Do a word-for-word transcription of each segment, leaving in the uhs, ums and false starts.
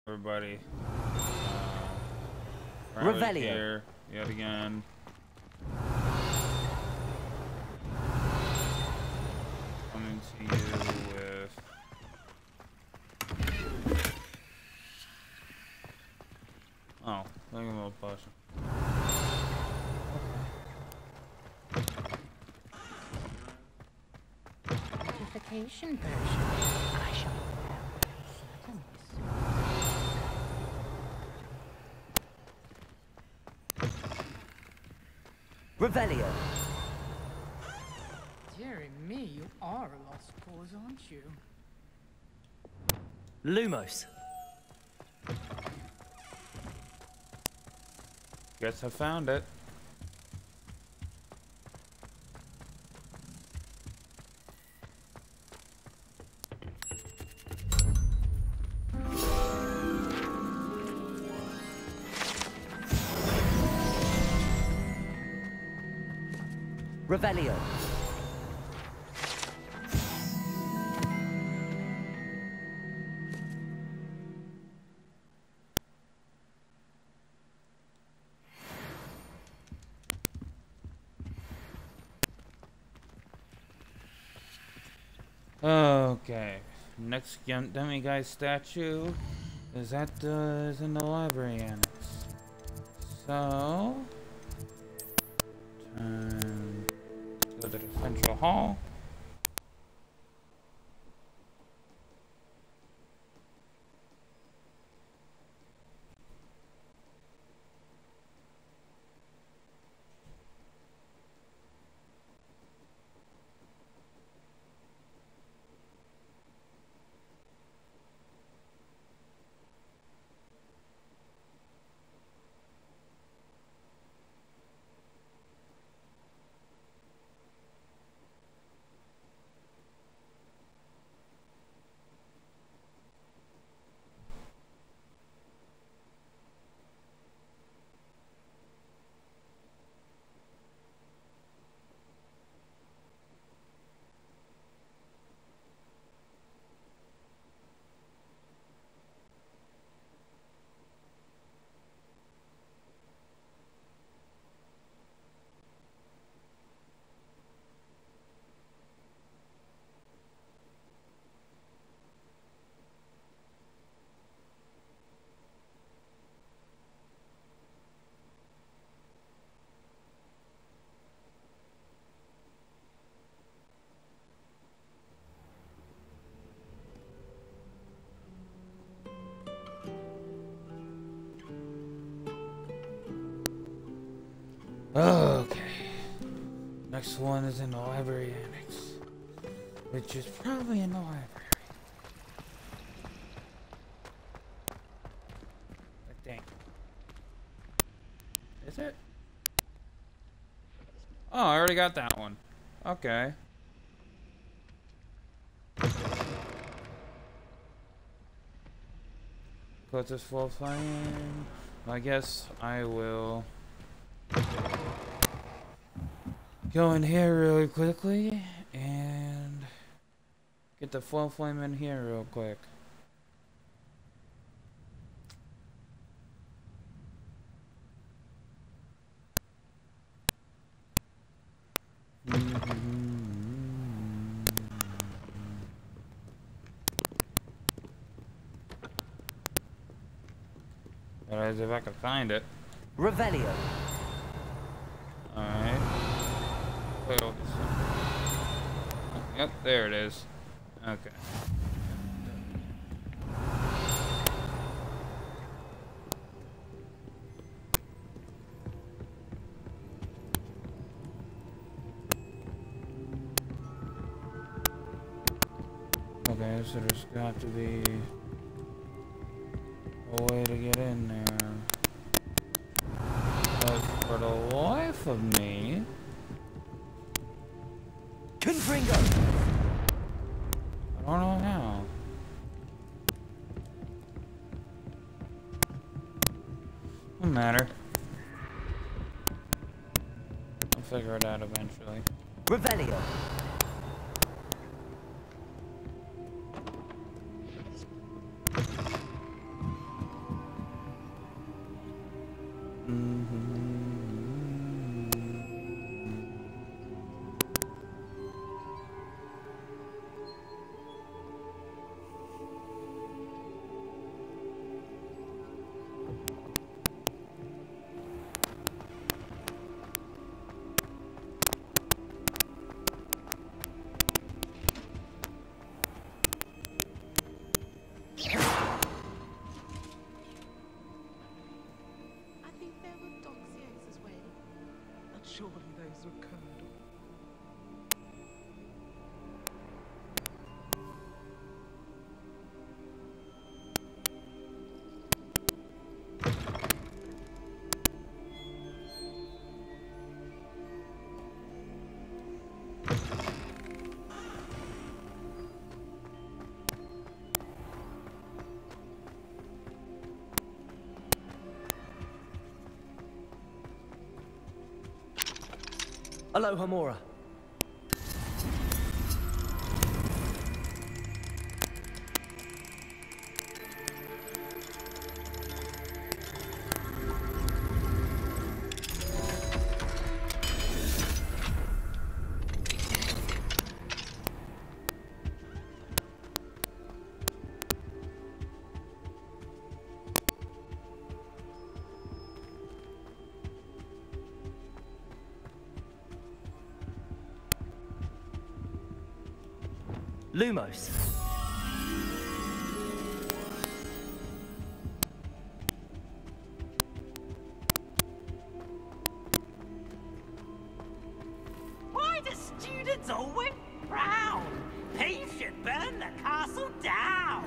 Everybody. Uh, Revelio. here yet again. Coming to you with oh, look at a little potion. Modification version. I shall certainly Revelio. Dearie me, you are a lost cause, aren't you? Lumos. Guess I found it. Revelio. Okay, next demiguise statue is at the is in the library annex. So, turn to the central hall. Okay. Next one is in the library annex, which is probably in the library. I think. Is it? Oh, I already got that one. Okay. Put this full flame. I guess I will go in here really quickly and get the full flame in here real quick. As if I could find it. Revelio. Alright. Oh, yep, there it is. Okay. Okay, so there's got to be a way to get in there. But for the life of me, Confringo. I don't know how. Doesn't matter. I'll figure it out eventually. Revelio. I think there were doxiers as well. But surely those were curdle. Aloha Mora. Lumos. Why do students always frown? He should burn the castle down!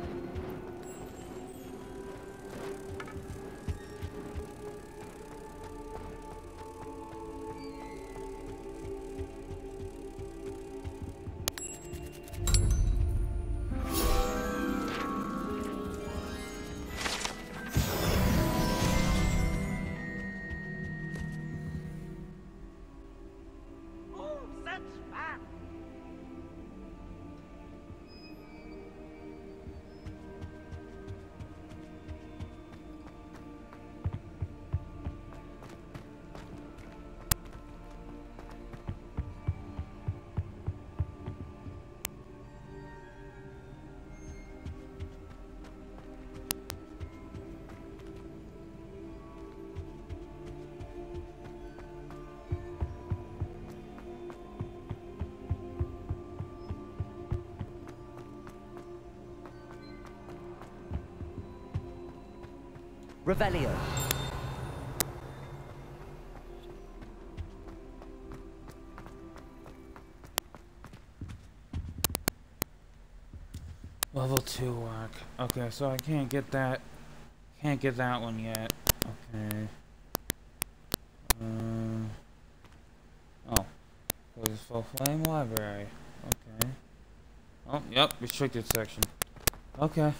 Oh, such fun! Revelio. Level two work. Okay, so I can't get that. Can't get that one yet. Okay. Um. Oh. There's a full flame library. Okay. Oh, yep. Restricted section. Okay.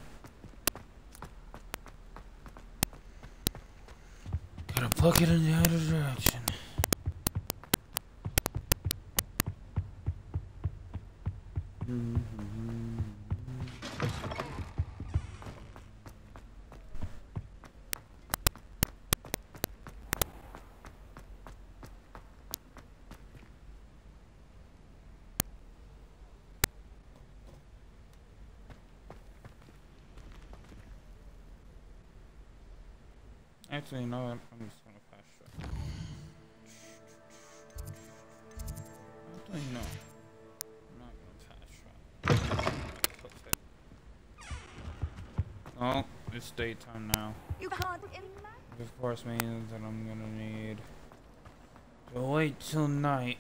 Gotta plug it in the other direction. Mm-hmm. Actually, you know what? I'm just gonna fast track. How do I know? I'm not gonna fast track. Oh, it's daytime now. You can't imagine. Which of course means that I'm gonna need to wait till night.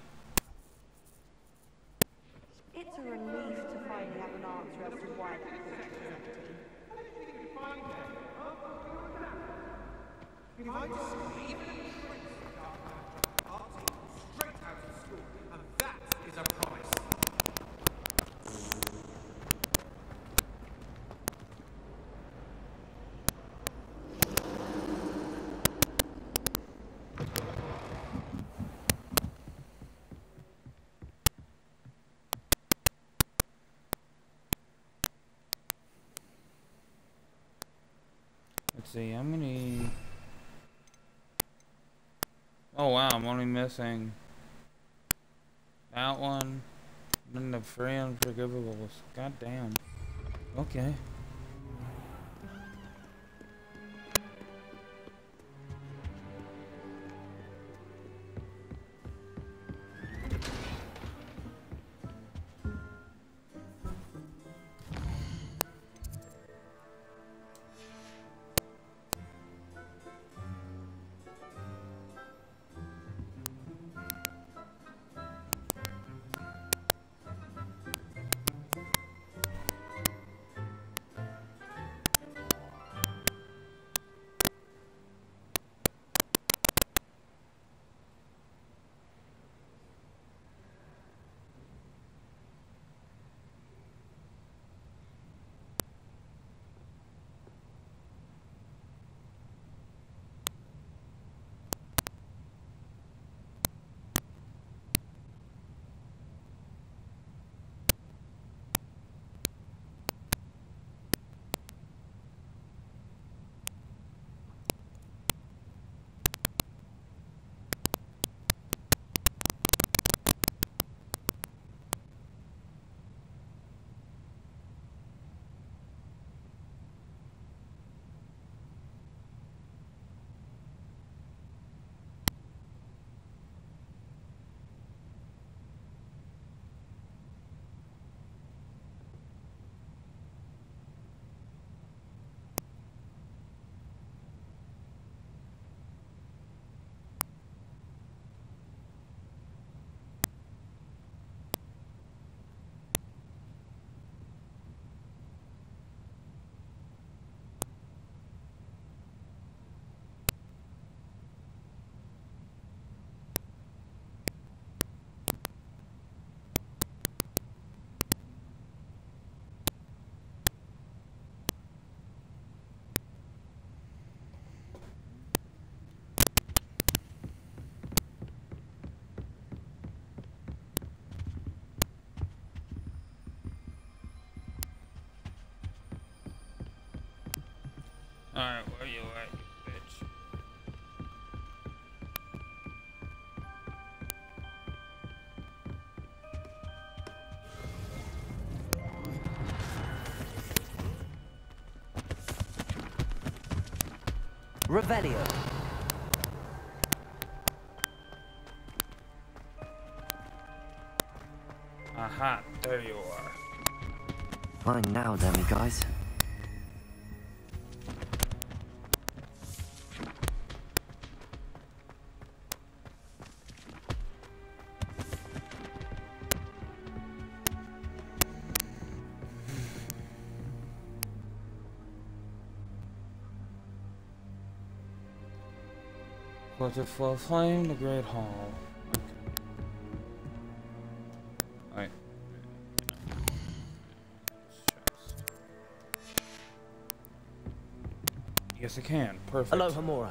It's a relief to finally have an answer as to why that crypt was empty. If I just even a trace of dark magic are taken straight out of school, and that is a promise. Let's see, how many Oh wow, I'm only missing that one. And then the free unforgivables. God damn. Okay. Alright, where you at, you bitch? Revelio. Aha, there you are. Fine now, then, me guys. Quarter full flame, the Great Hall. Okay. Alright. Yes, I can. Perfect. Aloha Mora.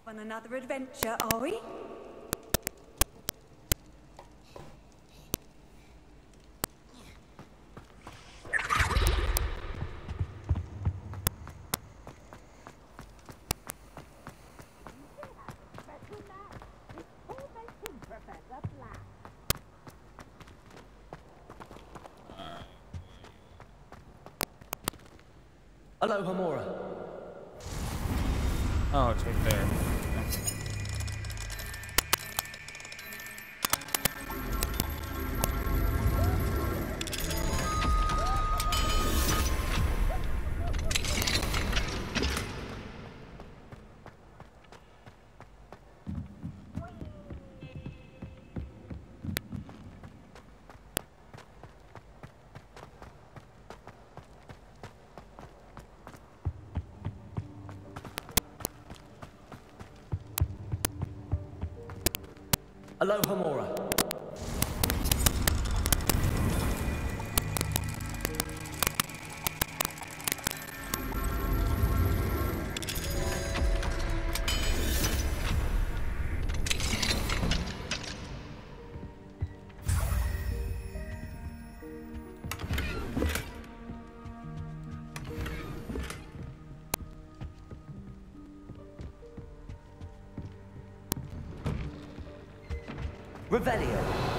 On another adventure, are we? Aloha Mora. Oh, it's right there. Aloha Mora. Revelio.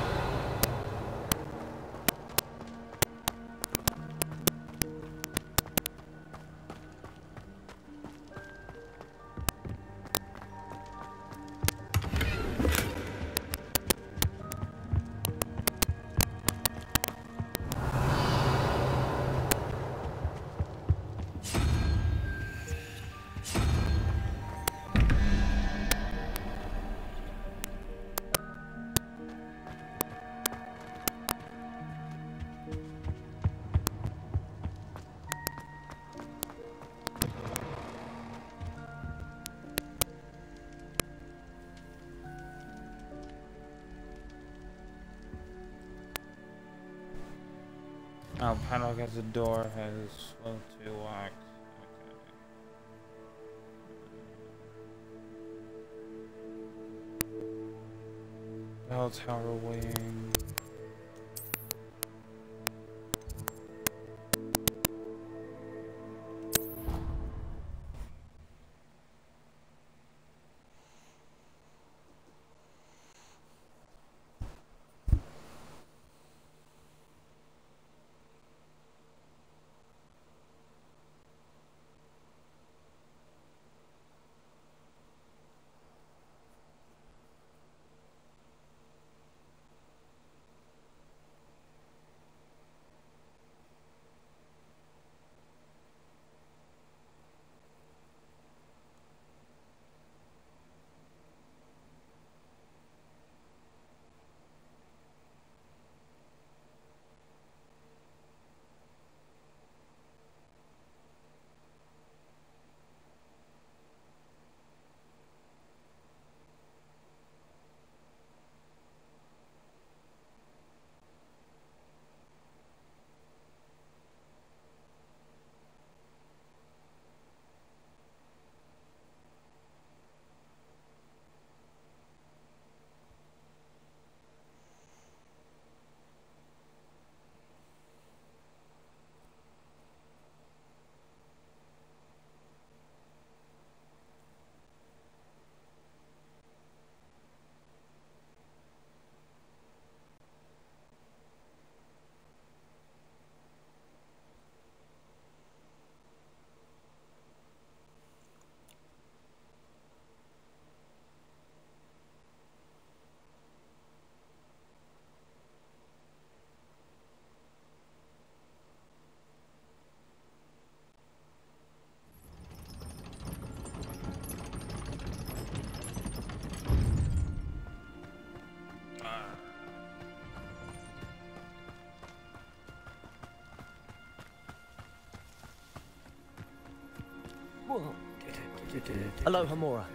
Oh, padlock at the door has slow to lock. Okay. Bell tower wing. Aloha Mora.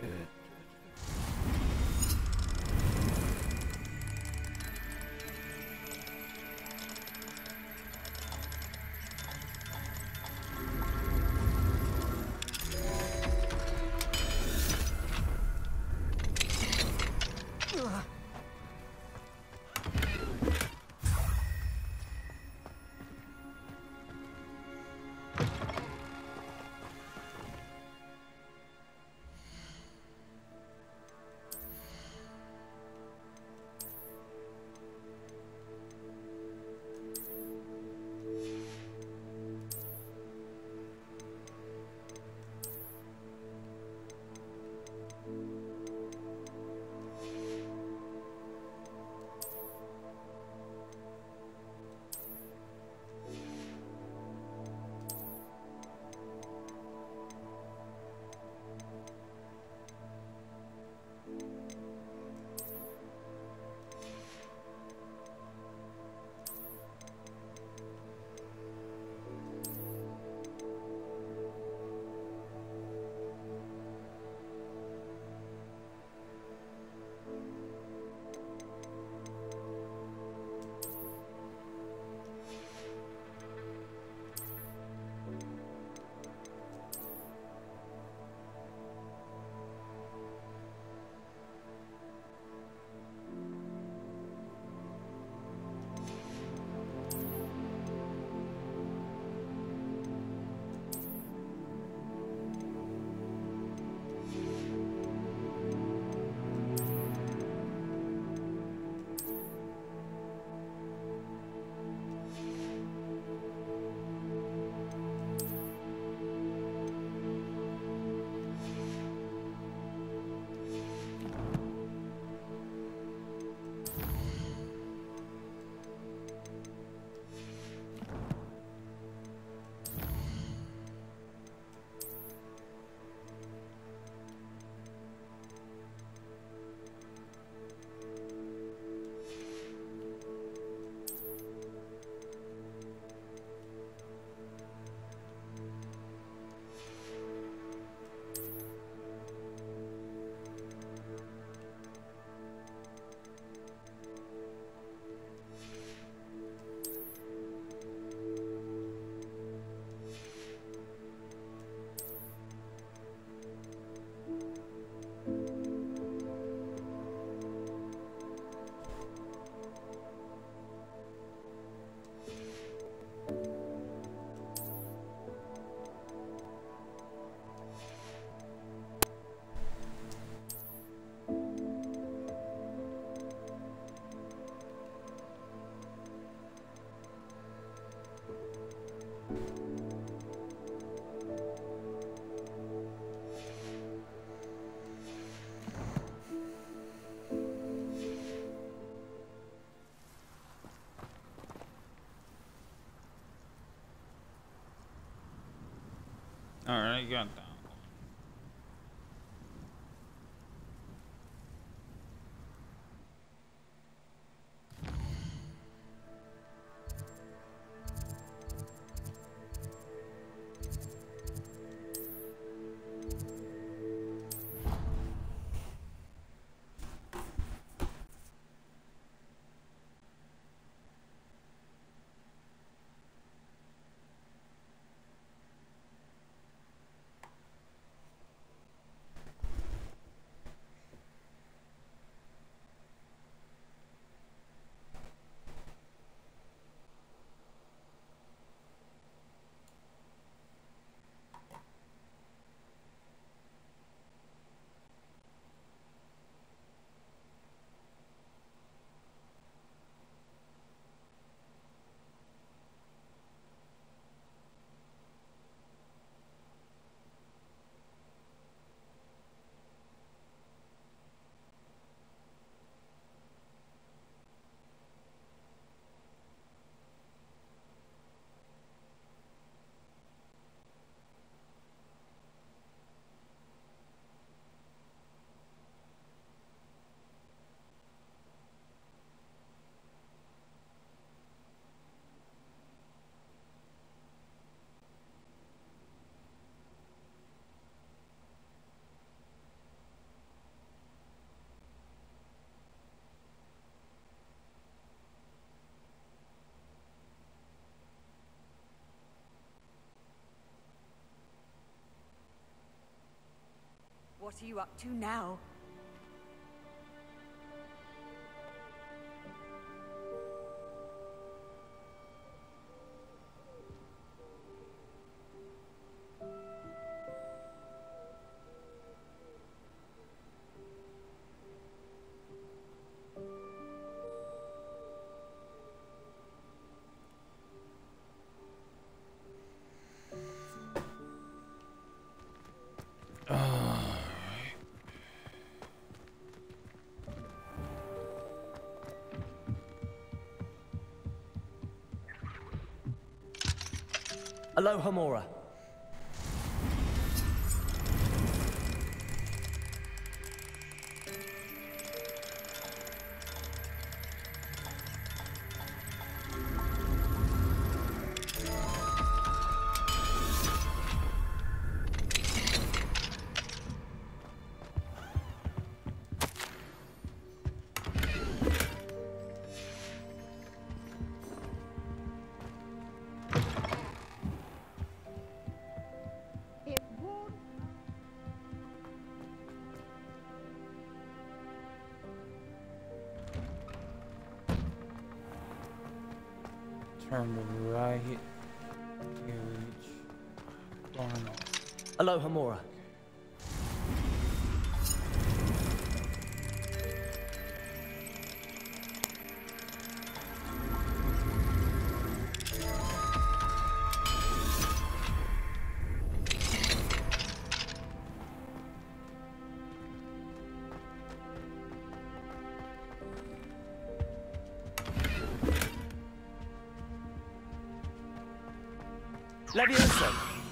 What are you up to now? Aloha Mora. It won't. Turn to right. Huge. Barn. Aloha Mora. Levioso.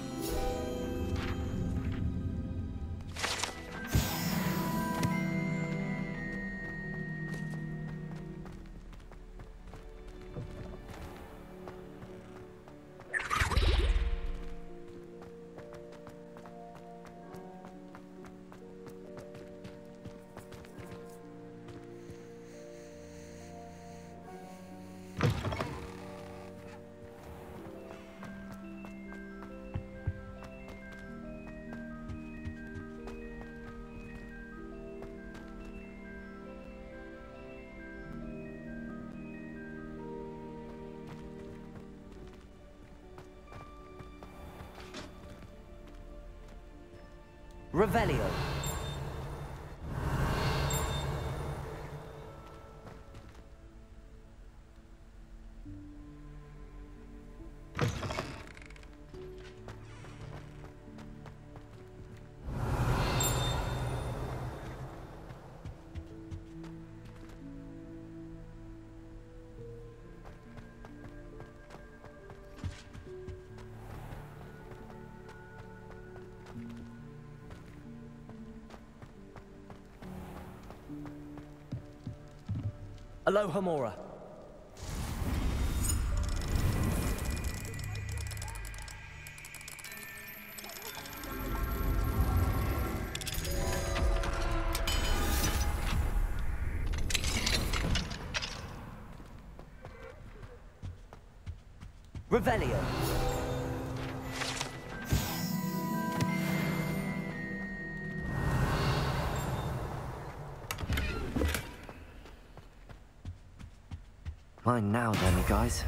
Revelio. Aloha Mora. Revelio. Mine now, then, guys.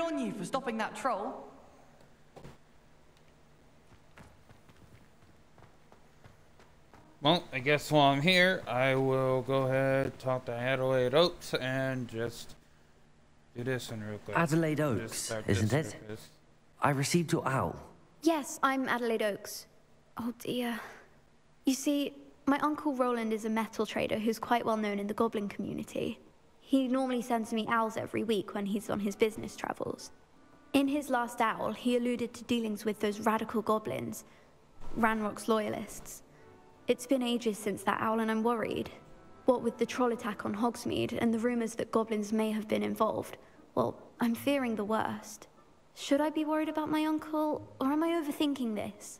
on you for stopping that troll. Well, I guess while I'm here, I will go ahead, talk to Adelaide Oaks, and just do this one real quick. Adelaide Just Oaks, start isn't this it? because- I received your owl. Yes, I'm Adelaide Oaks. Oh dear. You see, my uncle Roland is a metal trader who's quite well known in the goblin community. He normally sends me owls every week when he's on his business travels. In his last owl, he alluded to dealings with those radical goblins, Ranrock's loyalists. It's been ages since that owl and I'm worried. What with the troll attack on Hogsmeade and the rumors that goblins may have been involved, well, I'm fearing the worst. Should I be worried about my uncle, or am I overthinking this?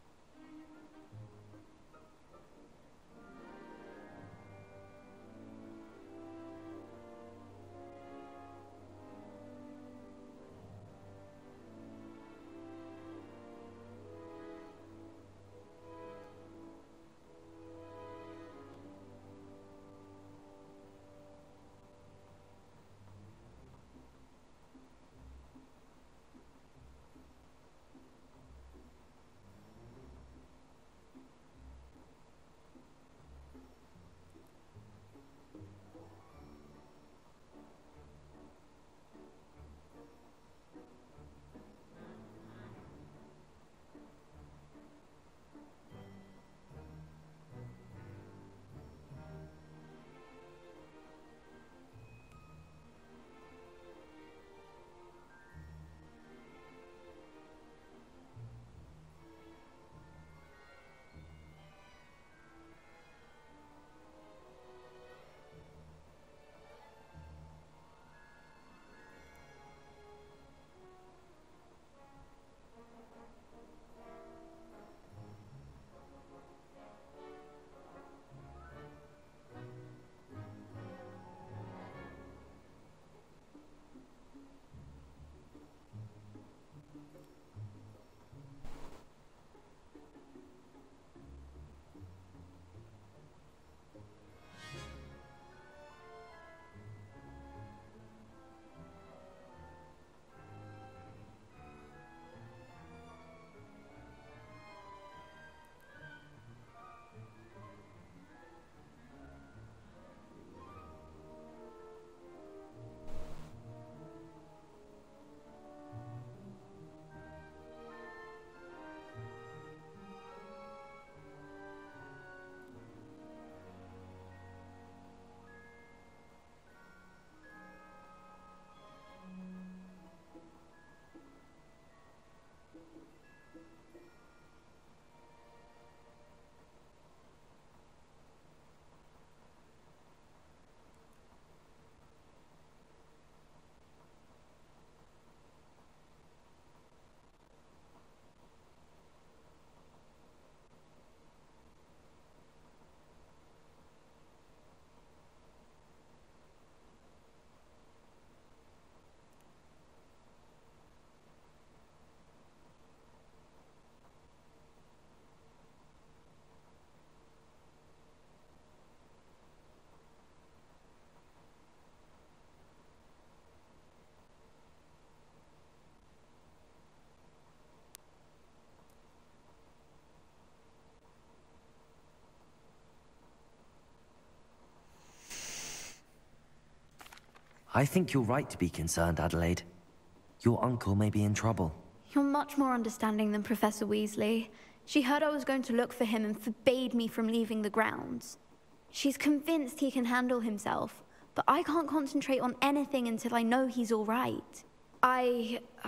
I think you're right to be concerned, Adelaide. Your uncle may be in trouble. You're much more understanding than Professor Weasley. She heard I was going to look for him and forbade me from leaving the grounds. She's convinced he can handle himself, but I can't concentrate on anything until I know he's all right. I... Uh,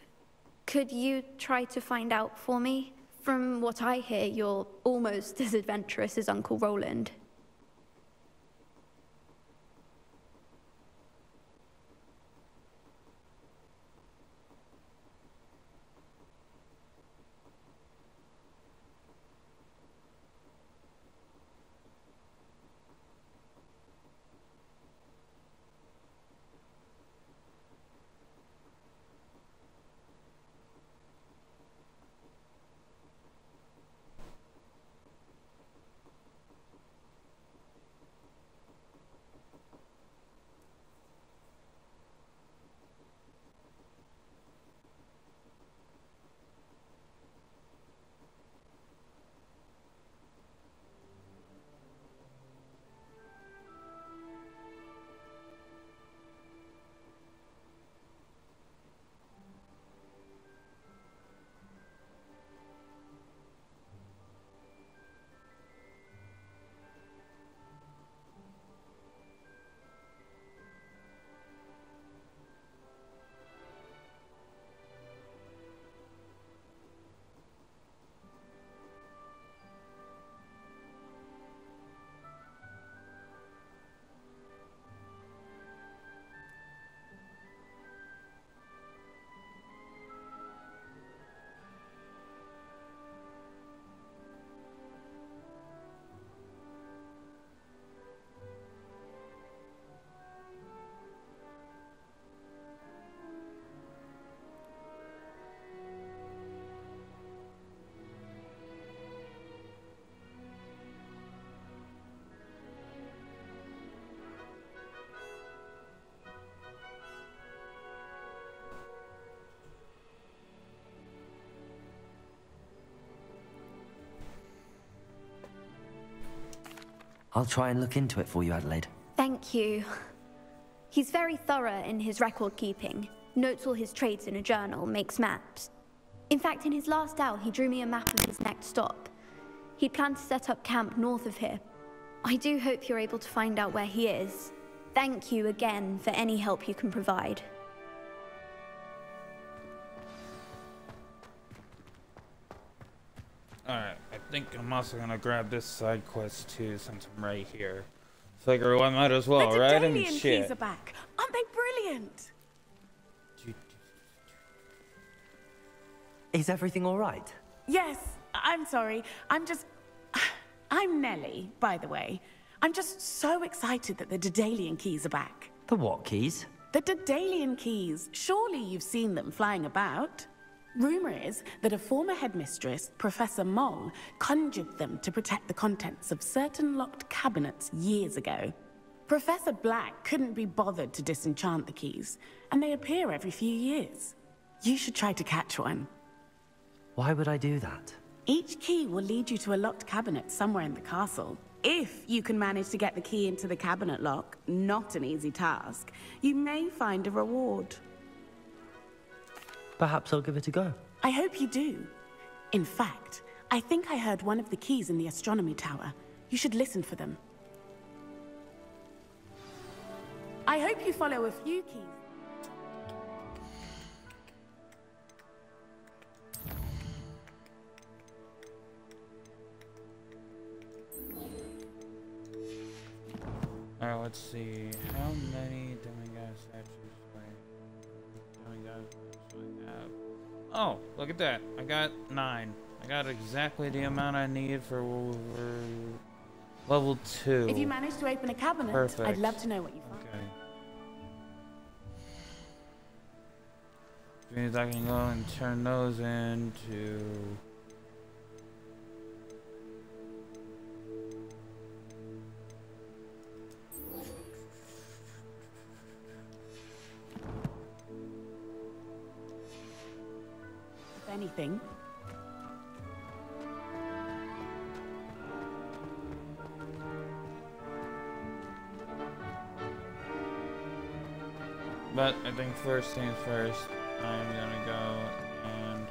could you try to find out for me? From what I hear, you're almost as adventurous as Uncle Roland. I'll try and look into it for you, Adelaide. Thank you. He's very thorough in his record keeping, notes all his trades in a journal, makes maps. In fact, in his last hour, he drew me a map of his next stop. He'd planned to set up camp north of here. I do hope you're able to find out where he is. Thank you again for any help you can provide. Alright, I think I'm also gonna grab this side quest too since I'm right here. Figure I might as well, the right? I Dedalian mean, shit. keys are back. Aren't they brilliant? Is everything all right? Yes, I'm sorry. I'm just... I'm Nellie, by the way. I'm just so excited that the Dedalian keys are back. The what keys? The Dedalian keys. Surely you've seen them flying about. Rumor is that a former headmistress, Professor Mong, conjured them to protect the contents of certain locked cabinets years ago. Professor Black couldn't be bothered to disenchant the keys, and they appear every few years. You should try to catch one. Why would I do that? Each key will lead you to a locked cabinet somewhere in the castle. If you can manage to get the key into the cabinet lock, not an easy task, you may find a reward. Perhaps I'll give it a go. I hope you do. In fact, I think I heard one of the keys in the astronomy tower. You should listen for them. I hope you follow a few keys. Alright, let's see. How many demigod statues do I demigod do I have? Oh, look at that. I got nine. I got exactly the amount I need for, for level two. If you manage to open a cabinet, Perfect. I'd love to know what you find. Okay. Which means I can go and turn those into... Anything. But I think first things first, I'm gonna go and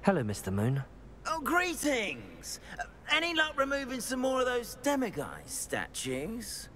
Hello, Mister Moon. Oh, greetings! Uh, any luck removing some more of those demiguise statues?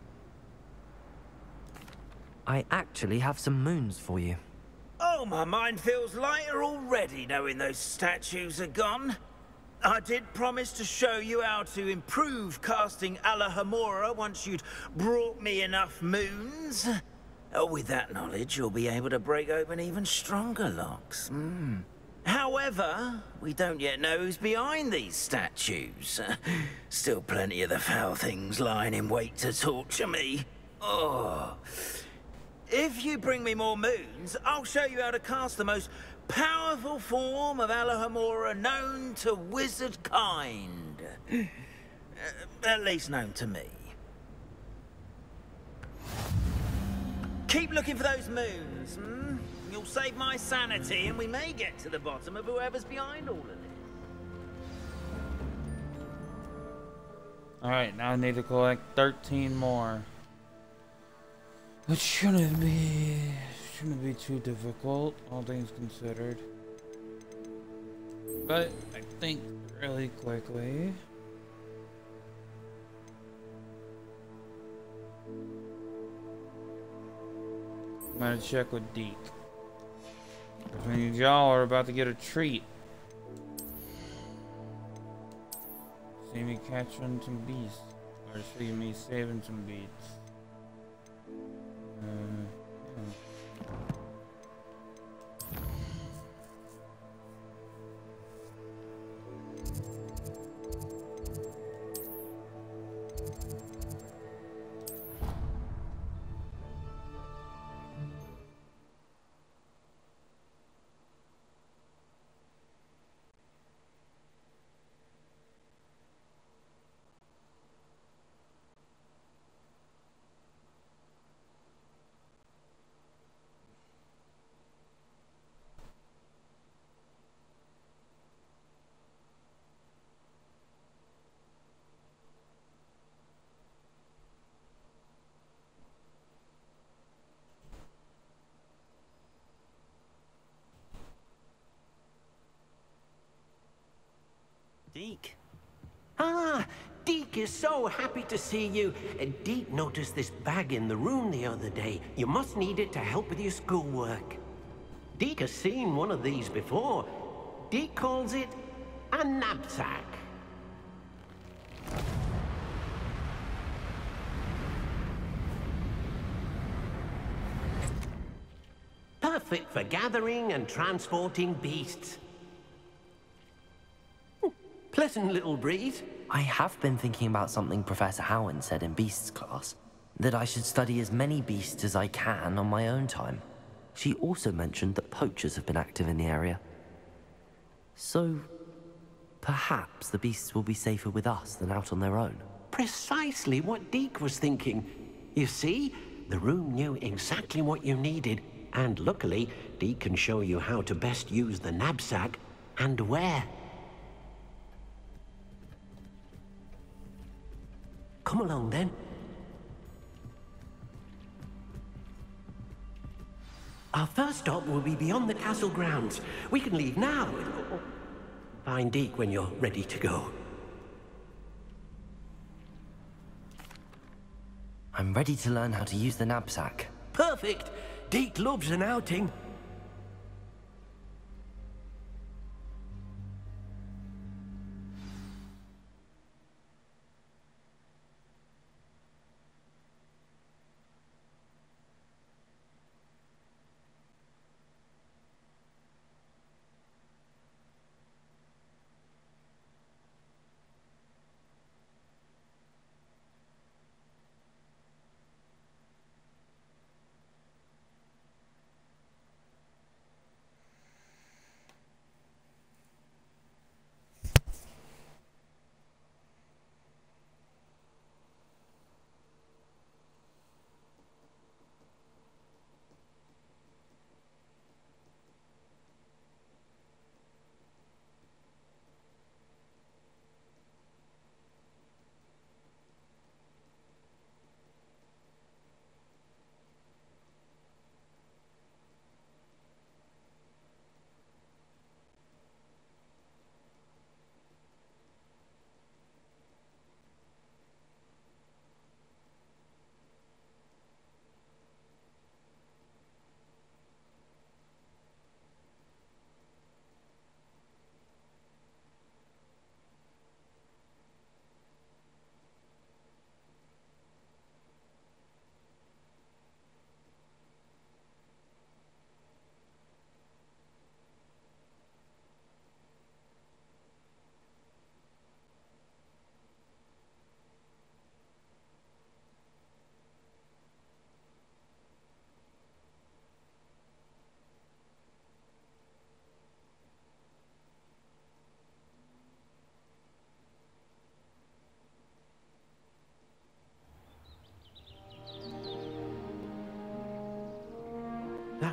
I actually have some moons for you. Oh, my mind feels lighter already knowing those statues are gone. I did promise to show you how to improve casting Alohomora once you'd brought me enough moons. Oh, with that knowledge, you'll be able to break open even stronger locks. Mm. However, we don't yet know who's behind these statues. Still plenty of the foul things lying in wait to torture me. Oh. If you bring me more moons, I'll show you how to cast the most powerful form of Alohomora known to wizard kind. Uh, at least known to me. Keep looking for those moons, hmm? You'll save my sanity, and we may get to the bottom of whoever's behind all of this. Alright, now I need to collect thirteen more. Which shouldn't be... shouldn't be too difficult, all things considered. But, I think really quickly... I'm gonna check with Deke. Because when y'all are about to get a treat. See me catching some beasts. Or see me saving some beats. Uh, yeah. Deke. Ah, Deke is so happy to see you. Uh, Deke noticed this bag in the room the other day. You must need it to help with your schoolwork. Deke has seen one of these before. Deke calls it a knapsack. Perfect for gathering and transporting beasts. Pleasant little breeze. I have been thinking about something Professor Howard said in Beasts class. That I should study as many beasts as I can on my own time. She also mentioned that poachers have been active in the area. So, perhaps the beasts will be safer with us than out on their own. Precisely what Deke was thinking. You see, the room knew exactly what you needed. And luckily, Deke can show you how to best use the knapsack and where. Come along, then. Our first stop will be beyond the castle grounds. We can leave now. Find Deke when you're ready to go. I'm ready to learn how to use the knapsack. Perfect! Deke loves an outing.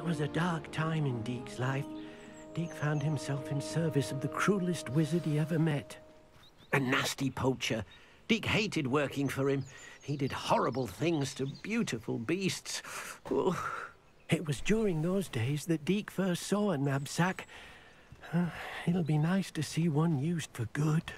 was a dark time in Deke's life. Deke found himself in service of the cruelest wizard he ever met. A nasty poacher. Deke hated working for him. He did horrible things to beautiful beasts. Oh. It was during those days that Deke first saw a knapsack. Uh, it'll be nice to see one used for good.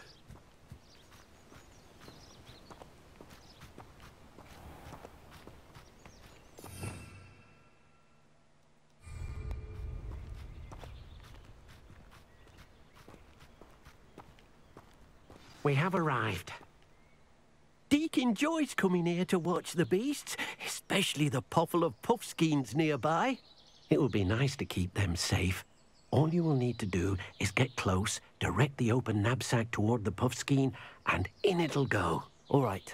We have arrived. Deke enjoys coming here to watch the beasts, especially the potful of puffskeins nearby. It will be nice to keep them safe. All you will need to do is get close, direct the open knapsack toward the puffskein, and in it'll go. All right.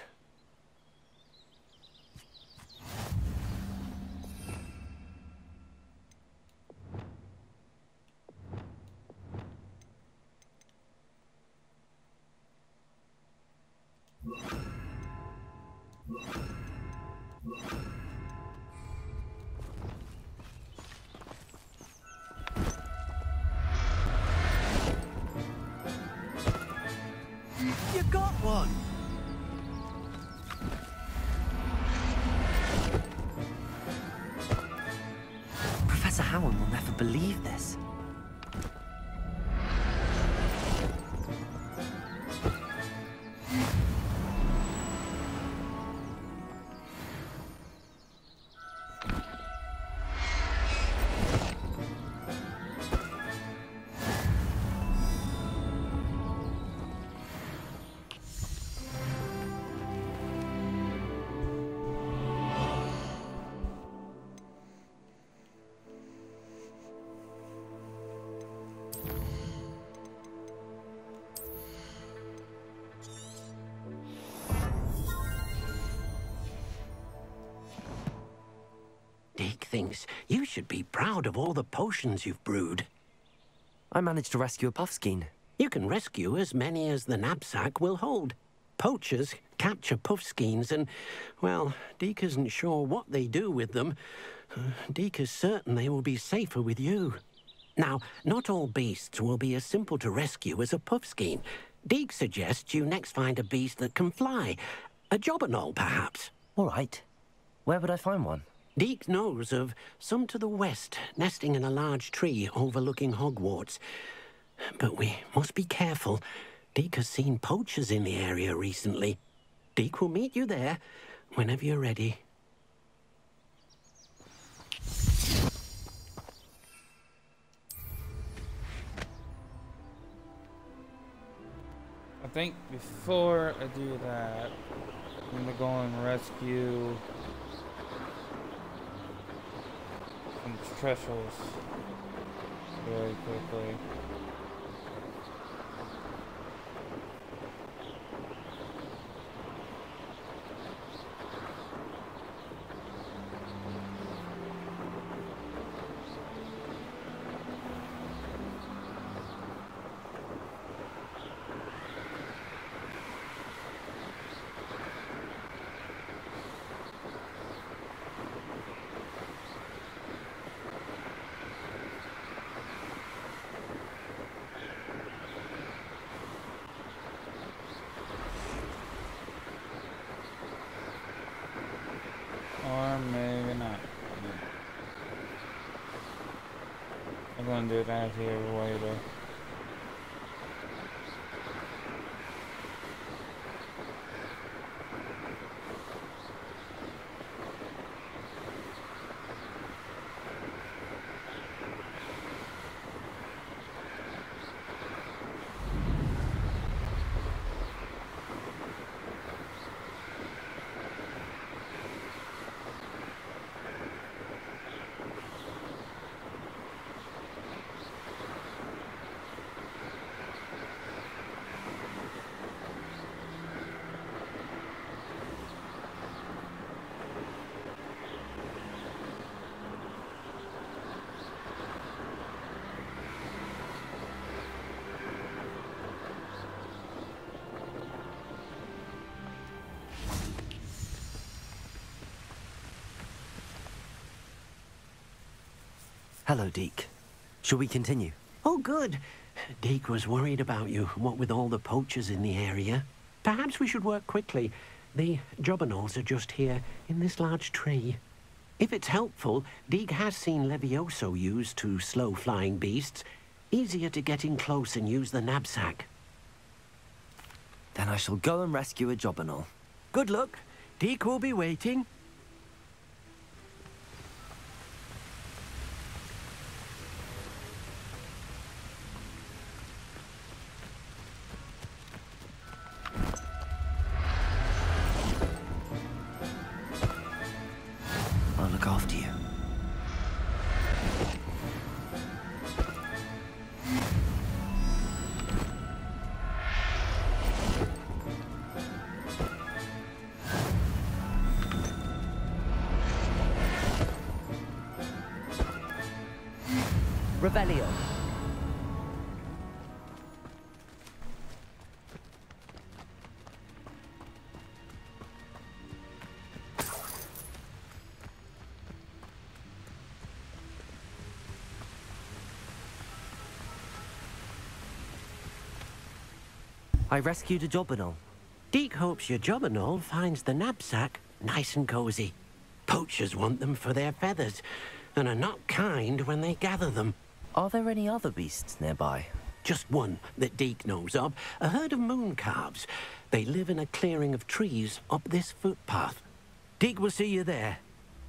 You got one! Professor Howard will never believe this. Deke thinks you should be proud of all the potions you've brewed. I managed to rescue a puffskein. You can rescue as many as the knapsack will hold. Poachers capture puffskeins and, well, Deke isn't sure what they do with them. Uh, Deke is certain they will be safer with you. Now, not all beasts will be as simple to rescue as a puffskein. Deke suggests you next find a beast that can fly. A jobberknoll, perhaps. All right. Where would I find one? Deke knows of some to the west, nesting in a large tree overlooking Hogwarts. But we must be careful. Deke has seen poachers in the area recently. Deke will meet you there whenever you're ready. I think before I do that, I'm gonna go and rescue some treasures very quickly. Or maybe not. I'm gonna do that here later. Hello, Deke. Shall we continue? Oh, good. Deke was worried about you, what with all the poachers in the area. Perhaps we should work quickly. The jobberknolls are just here, in this large tree. If it's helpful, Deke has seen Levioso used to slow flying beasts. Easier to get in close and use the knapsack. Then I shall go and rescue a jobberknoll. Good luck. Deke will be waiting. I'll look after you. Revelio. I rescued a jobberknoll. Deke hopes your jobberknoll finds the knapsack nice and cozy. Poachers want them for their feathers, and are not kind when they gather them. Are there any other beasts nearby? Just one that Deke knows of, a herd of moon calves. They live in a clearing of trees up this footpath. Deke will see you there.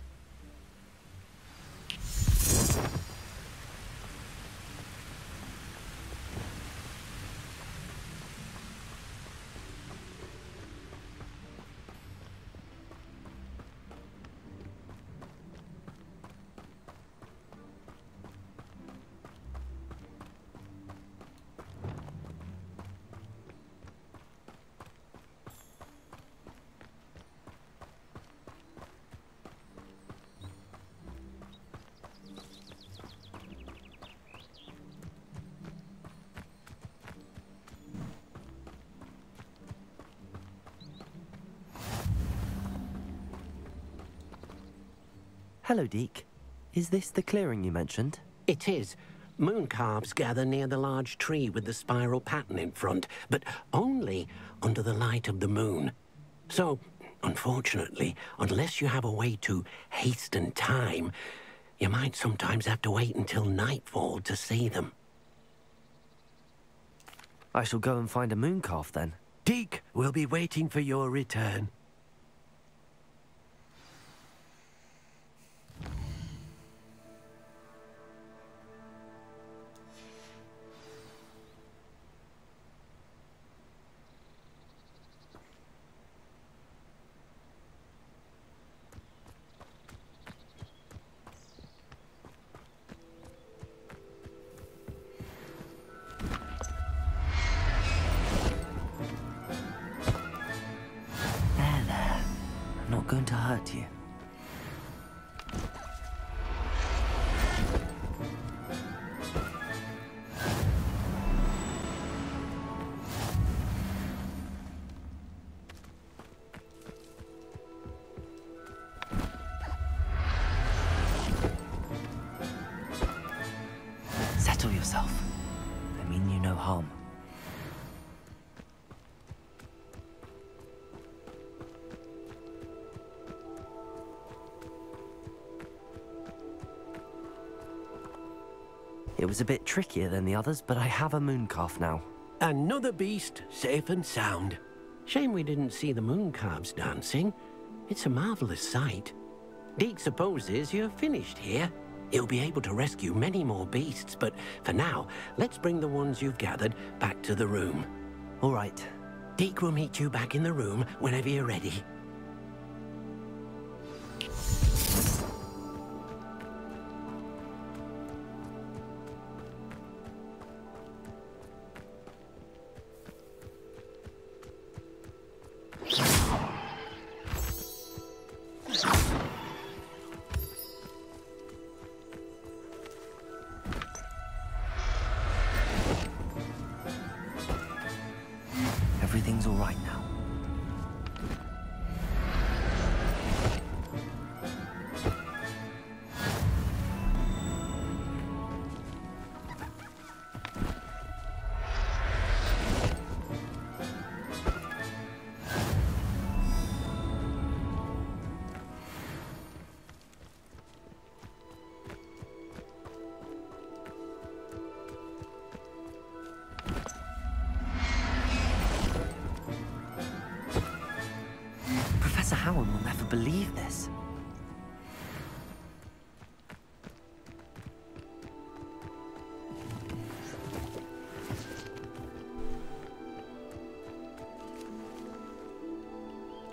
Hello, Deke. Is this the clearing you mentioned? It is. Moon calves gather near the large tree with the spiral pattern in front, but only under the light of the moon. So, unfortunately, unless you have a way to hasten time, you might sometimes have to wait until nightfall to see them. I shall go and find a moon calf then. Deke will be waiting for your return. Going to hurt you. Settle yourself. I mean you no harm. It was a bit trickier than the others, but I have a moon calf now. Another beast, safe and sound. Shame we didn't see the moon calves dancing. It's a marvelous sight. Deke supposes you're finished here. He'll be able to rescue many more beasts, but for now, let's bring the ones you've gathered back to the room. All right. Deke will meet you back in the room whenever you're ready. Everything's all right now.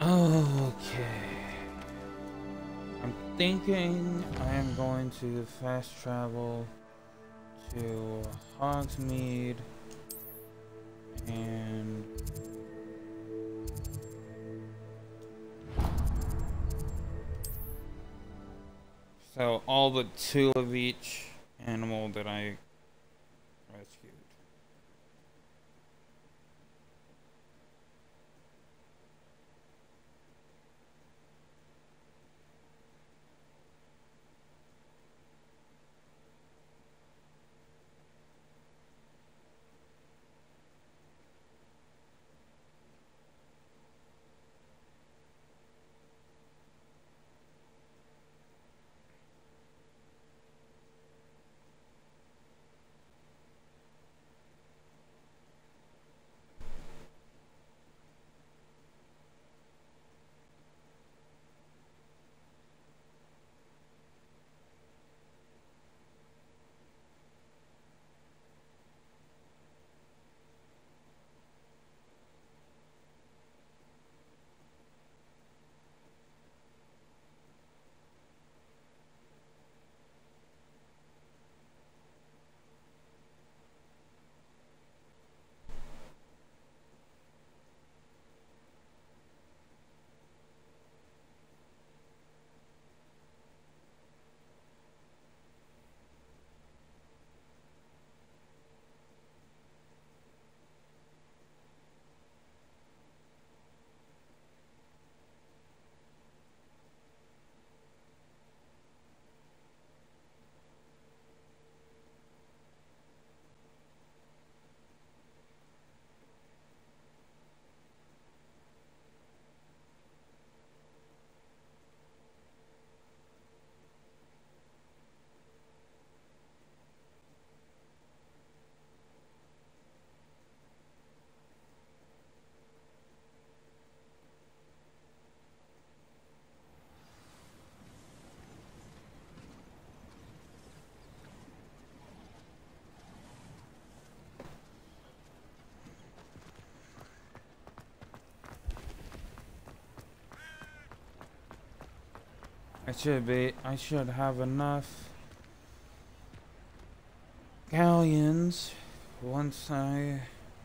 Okay. I'm thinking I am going to fast travel to Hogsmeade and so all but two of each animal that I rescued. I should be, I should have enough galleons once I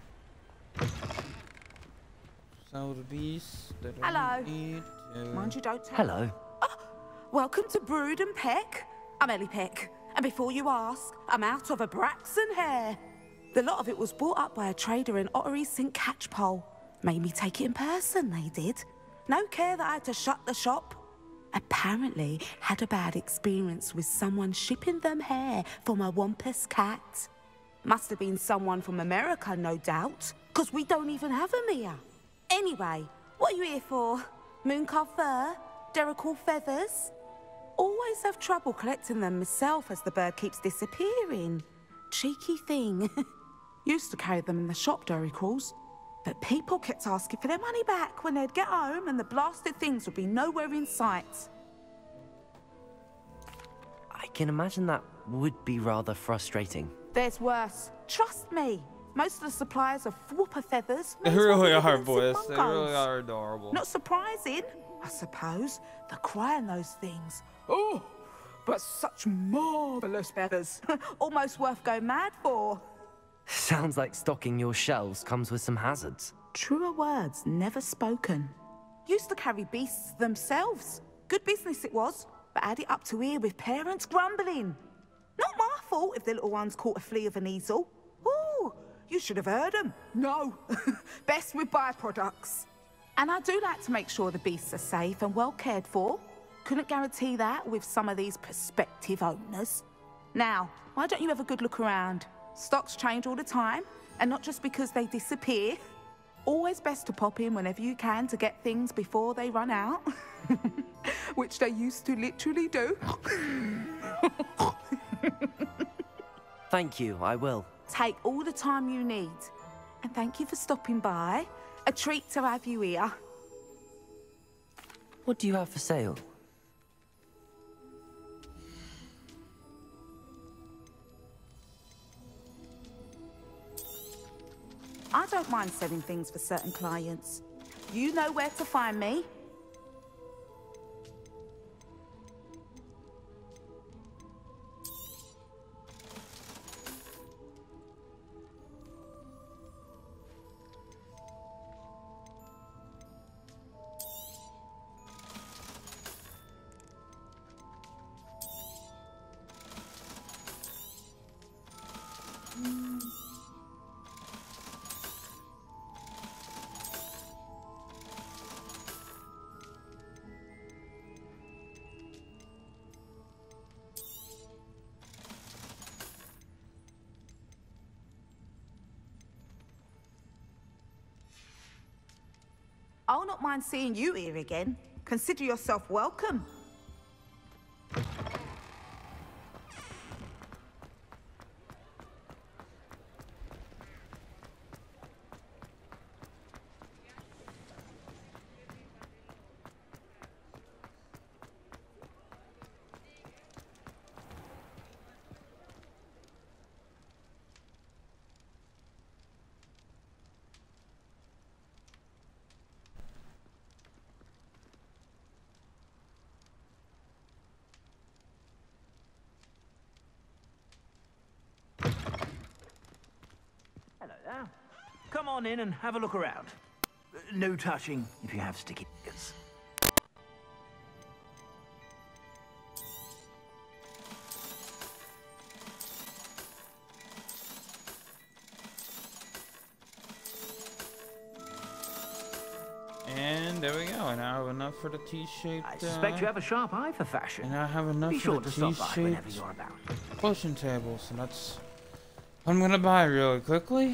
sell the beast that Hello. I need to. Mind you don't tell. Hello. Welcome to Brood and Peck. I'm Ellie Peck. And before you ask, I'm out of a Braxton hair. The lot of it was bought up by a trader in Ottery's Saint Catchpole. Made me take it in person, they did. No care that I had to shut the shop. Apparently had a bad experience with someone shipping them hair for my Wampus cat. Must have been someone from America, no doubt, because we don't even have them here. Anyway, what are you here for? Mooncarved fur? Derrickle feathers? Always have trouble collecting them myself as the bird keeps disappearing. Cheeky thing. Used to carry them in the shop, Derricles. But people kept asking for their money back when they'd get home and the blasted things would be nowhere in sight. I can imagine that would be rather frustrating. There's worse. Trust me. Most of the suppliers of whooper feathers... They really are, boys. They really are adorable. Not surprising, I suppose. The cry on those things. Oh, but such marvellous feathers. Almost worth going mad for. Sounds like stocking your shelves comes with some hazards. Truer words never spoken. Used to carry beasts themselves. Good business it was, but had it up to here with parents grumbling. Not my fault if the little ones caught a flea of an easel. Ooh, you should have heard them. No, best with byproducts. And I do like to make sure the beasts are safe and well cared for. Couldn't guarantee that with some of these prospective owners. Now, why don't you have a good look around? Stocks change all the time, and not just because they disappear. Always best to pop in whenever you can to get things before they run out. Which they used to literally do. Thank you, I will. Take all the time you need. And thank you for stopping by. A treat to have you here. What do you have for sale? I don't mind selling things for certain clients. You know where to find me. I'll not mind seeing you here again. Consider yourself welcome. Hello there. Come on in and have a look around. Uh, no touching if you have sticky fingers. And there we go. And I have enough for the T-shaped. I suspect uh, you have a sharp eye for fashion. And I have enough Be for sure the to stop by whenever T-shaped you're about. potion table. So that's what I'm gonna buy really quickly.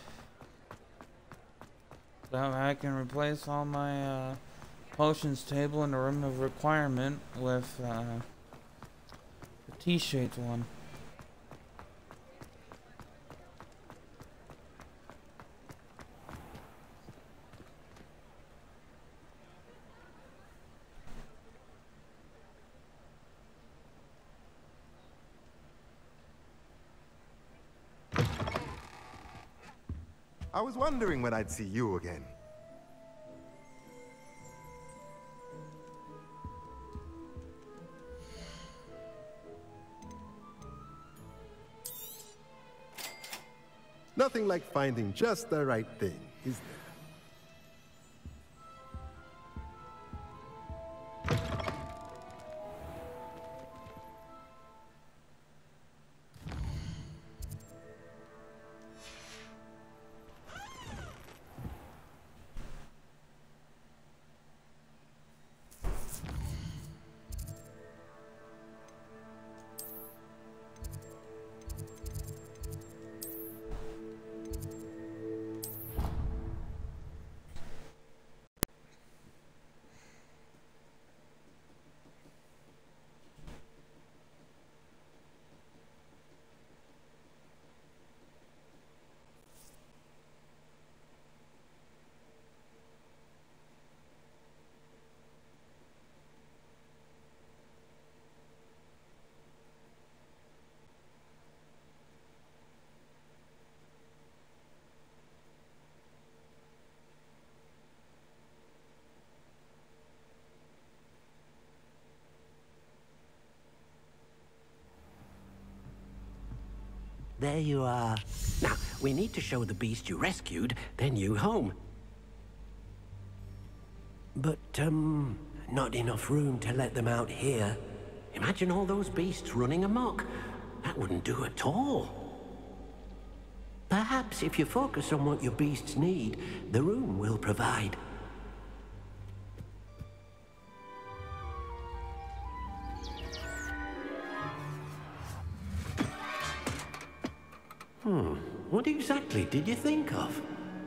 So I can replace all my uh, potions table in the room of requirement with uh, the T-shaped one. I was wondering when I'd see you again. Nothing like finding just the right thing, is there? There you are. Now, we need to show the beast you rescued their new home. But, um, not enough room to let them out here. Imagine all those beasts running amok. That wouldn't do at all. Perhaps if you focus on what your beasts need, the room will provide. Hmm, what exactly did you think of?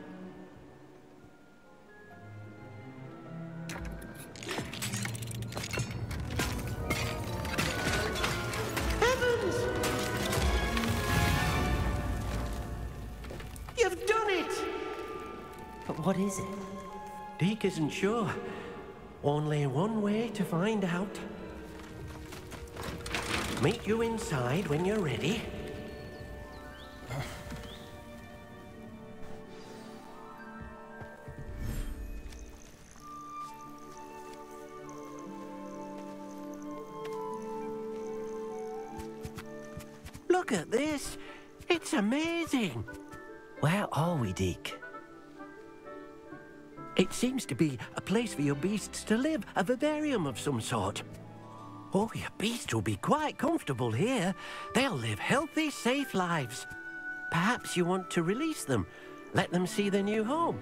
Heavens! You've done it! But what is it? Deke isn't sure. Only one way to find out. Meet you inside when you're ready. Look at this. It's amazing. Where are we, Deke? It seems to be a place for your beasts to live, a vivarium of some sort. Oh, your beasts will be quite comfortable here. They'll live healthy, safe lives. Perhaps you want to release them, let them see their new home.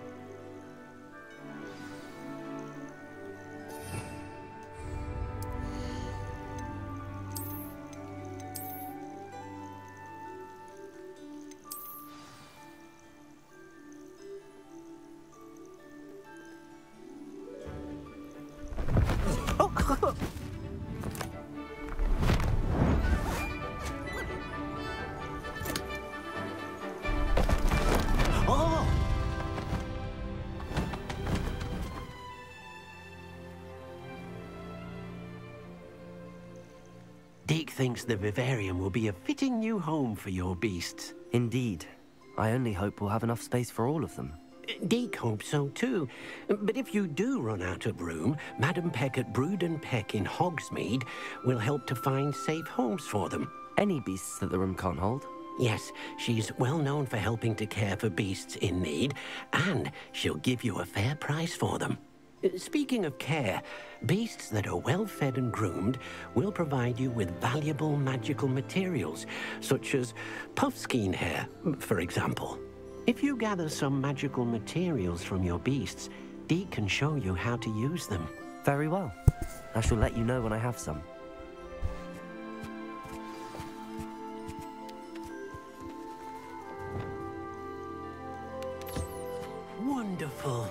Deke thinks the vivarium will be a fitting new home for your beasts. Indeed. I only hope we'll have enough space for all of them. Deke hopes so too. But if you do run out of room, Madam Peck at Brood and Peck in Hogsmeade will help to find safe homes for them. Any beasts that the room can't hold? Yes, she's well known for helping to care for beasts in need, and she'll give you a fair price for them. Speaking of care, beasts that are well fed and groomed will provide you with valuable magical materials, such as puffskein hair, for example. If you gather some magical materials from your beasts, Deke can show you how to use them. Very well. I shall let you know when I have some. Wonderful.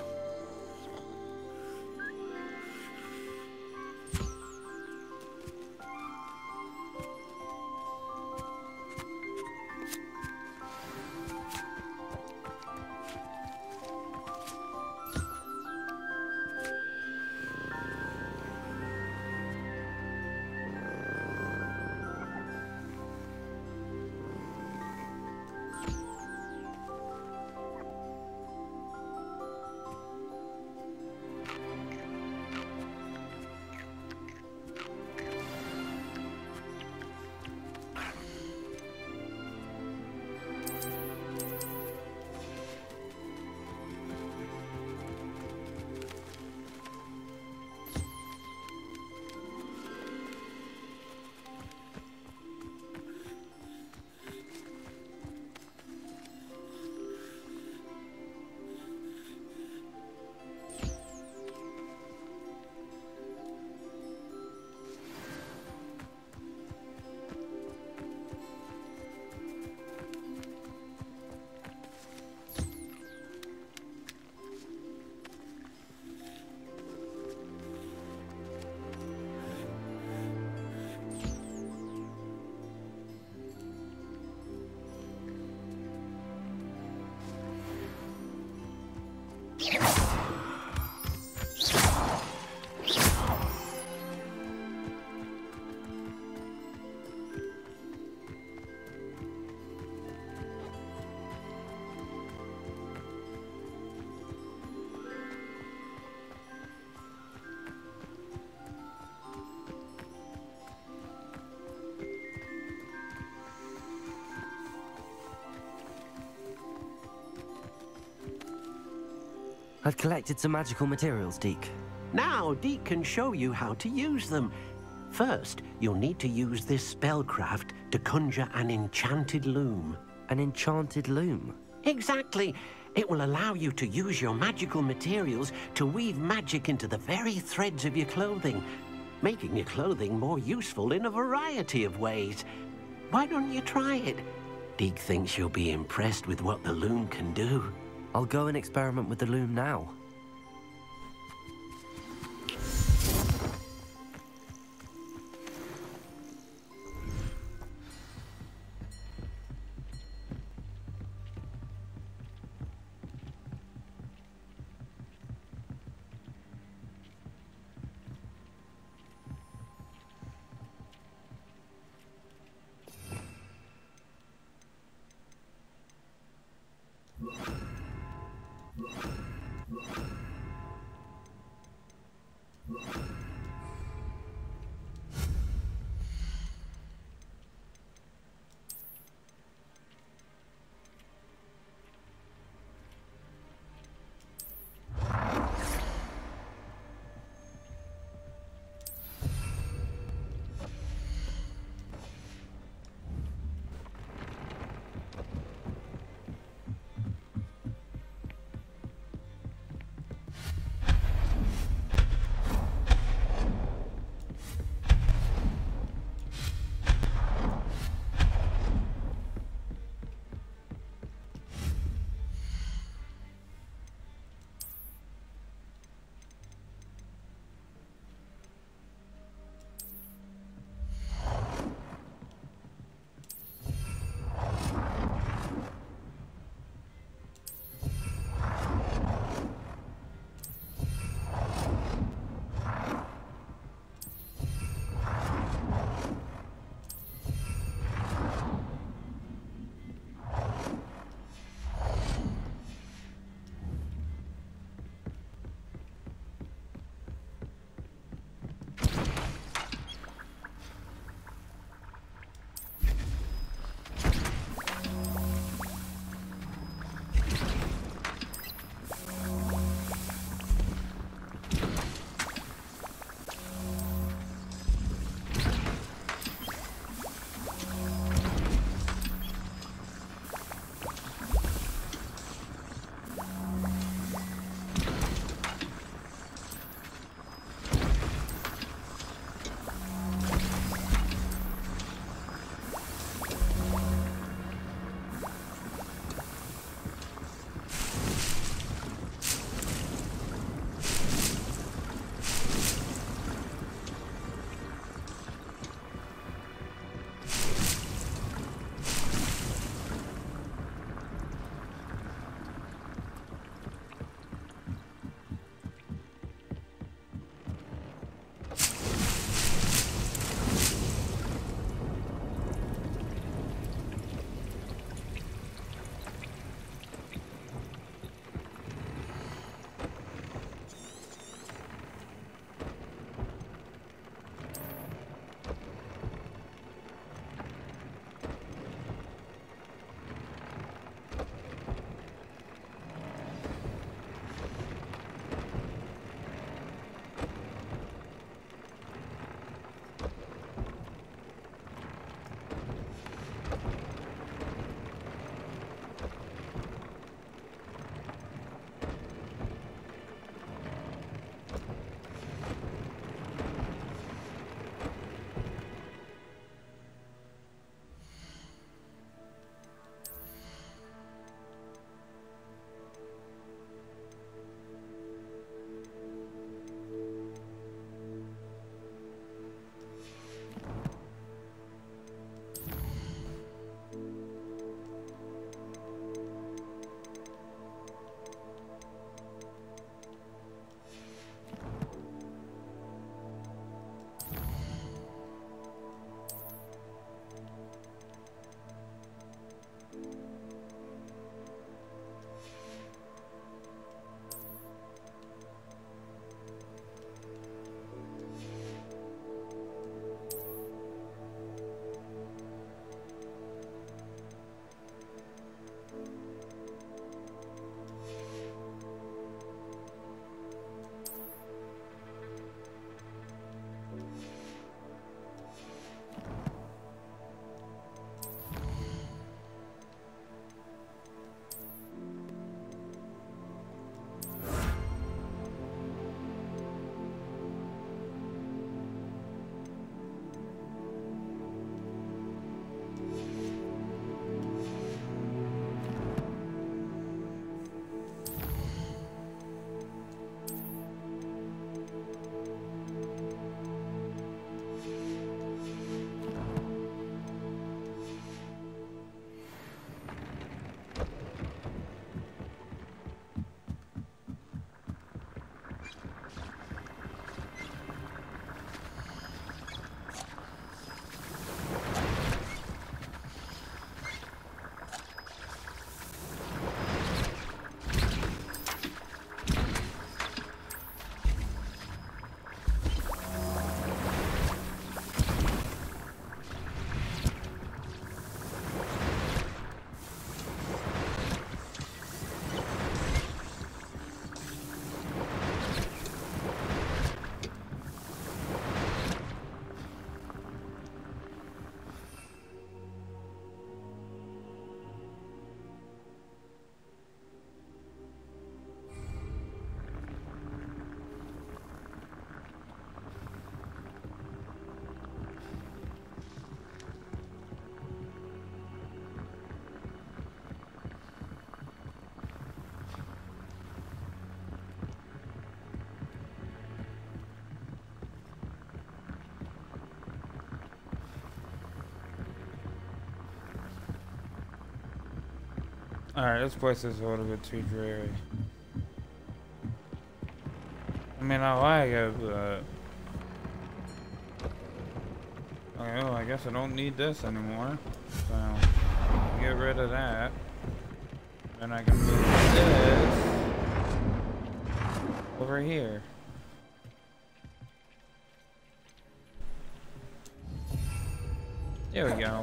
I've collected some magical materials, Deke. Now, Deke can show you how to use them. First, you'll need to use this spellcraft to conjure an enchanted loom. An enchanted loom? Exactly. It will allow you to use your magical materials to weave magic into the very threads of your clothing, making your clothing more useful in a variety of ways. Why don't you try it? Deke thinks you'll be impressed with what the loom can do. I'll go and experiment with the loom now. Alright, this place is a little bit too dreary. I mean, I like it, but... Okay, well, I guess I don't need this anymore. So, get rid of that. Then I can move this over here. There we go.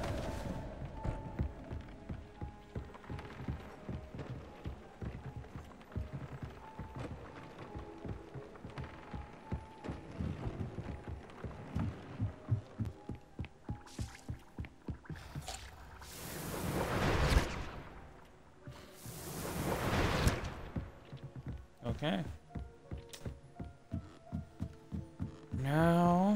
Okay. Now...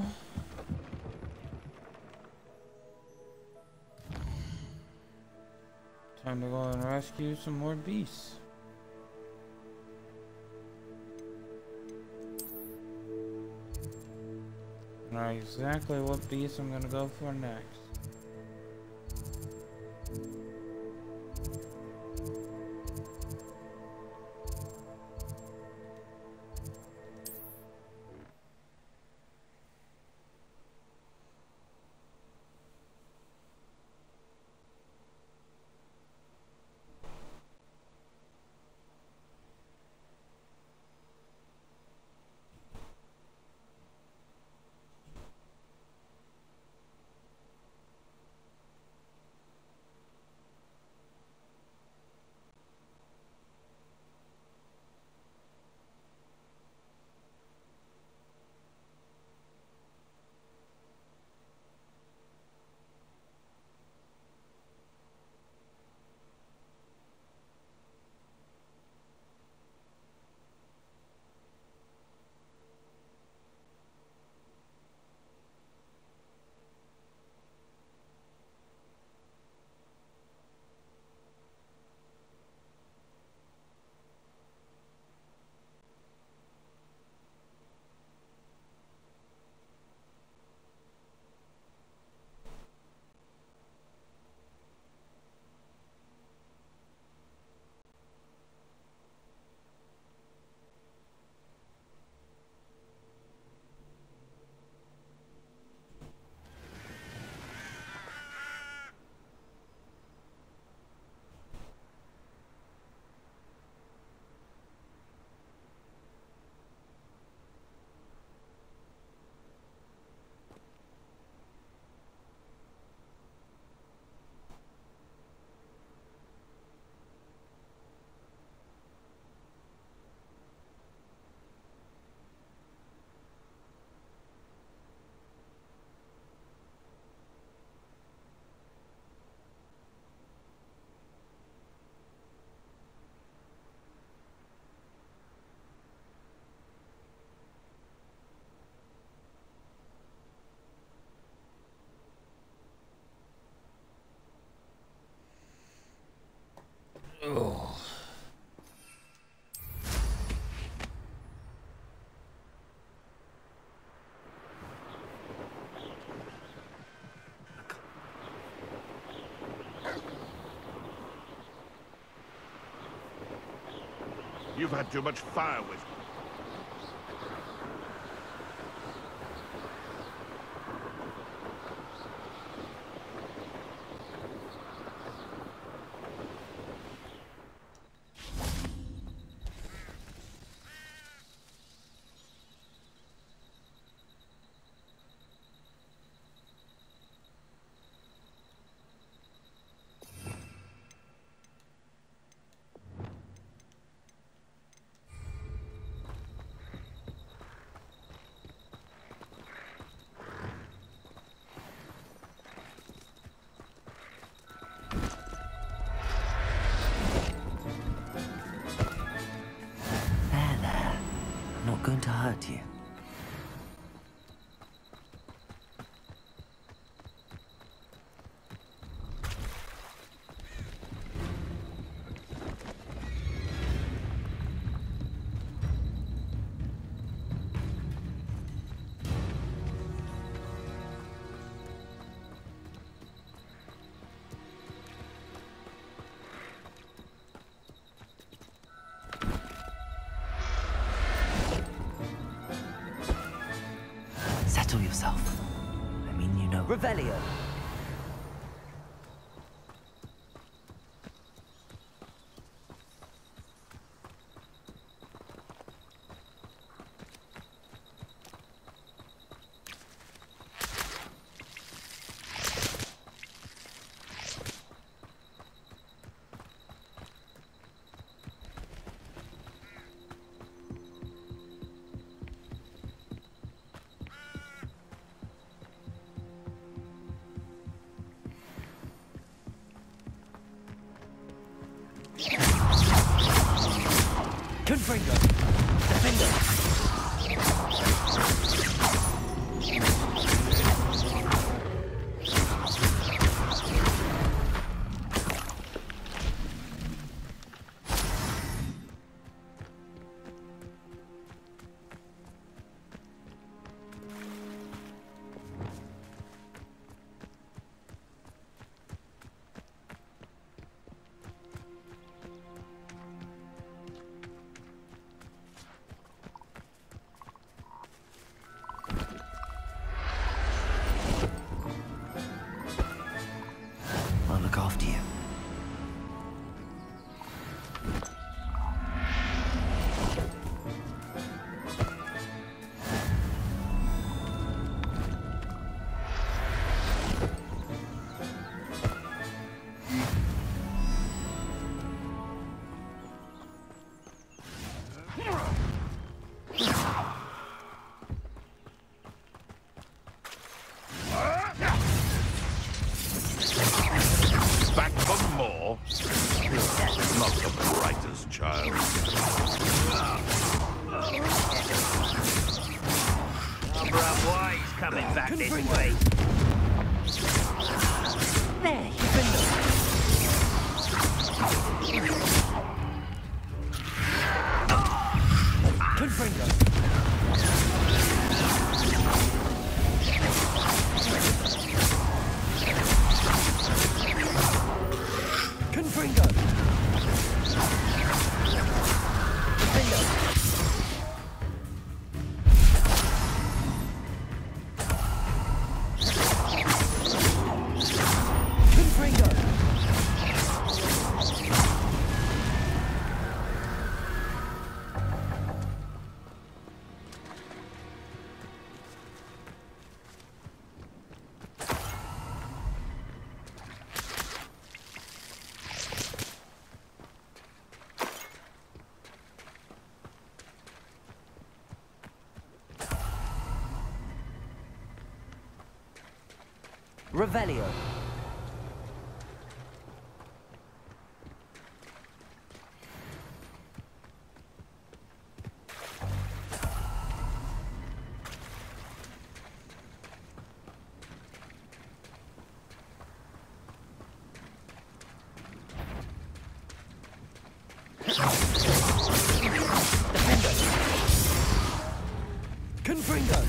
time to go and rescue some more beasts. I know exactly what beast I'm gonna go for next. Oh. You've had too much fire with you. Going to hurt you. Settle yourself. I mean, you know. Revelio. Confringo! Defender! I'll look after you. Back for more? Not the brightest child. Number up why he's coming back this way. There, you've been Confringo! Confringo! Defendo! Confringo! Revelio. Defendo. Confringo.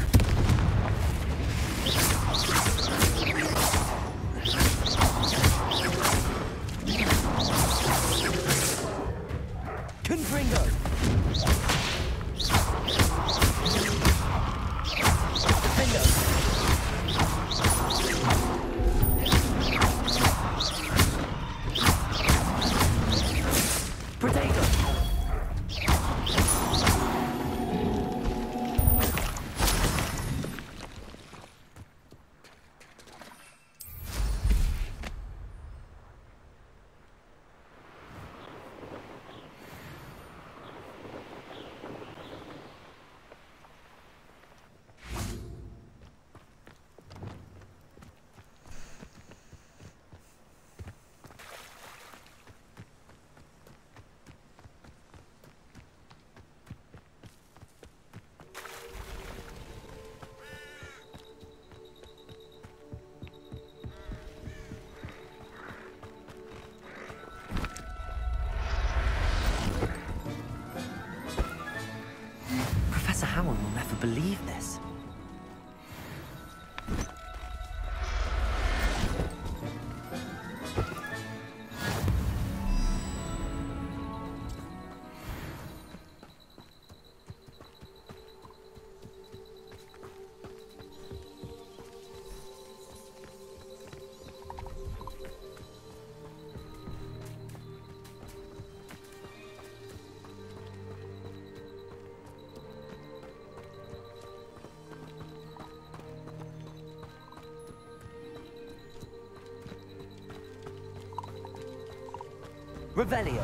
Confringo! Defendo! Potato! Professor Howard will never believe this. Revelio.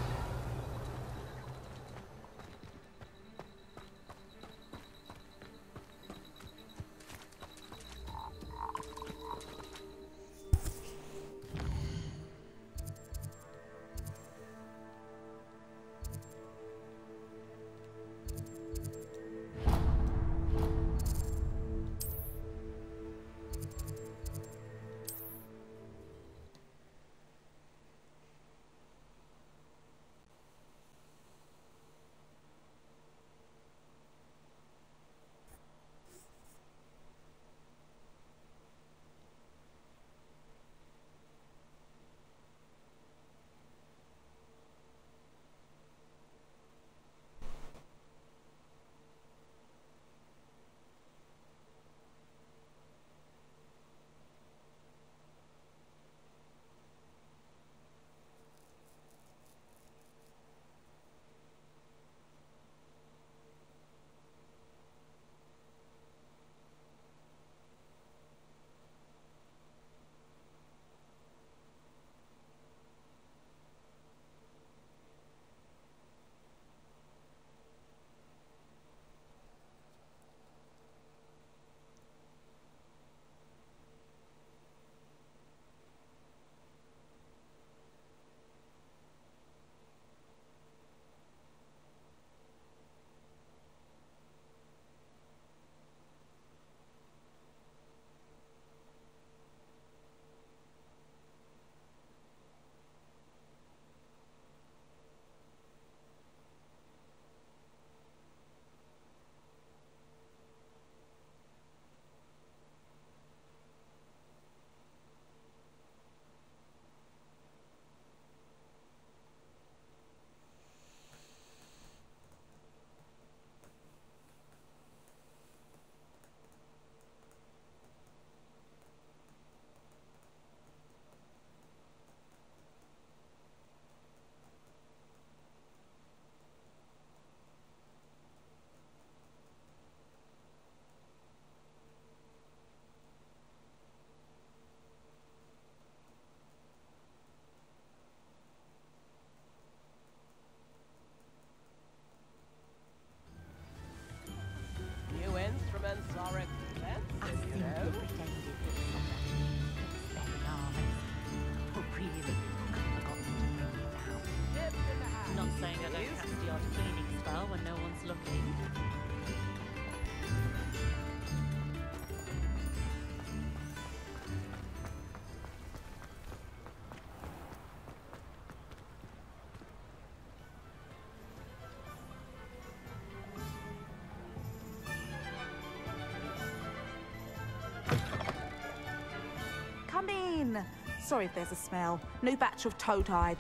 Come in. Sorry if there's a smell. New batch of toad-hide.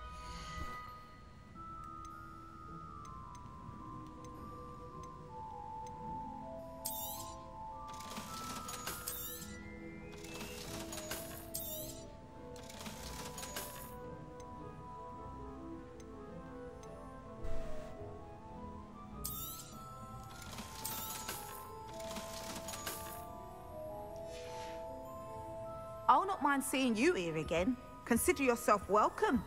I'll not mind seeing you here again. Consider yourself welcome.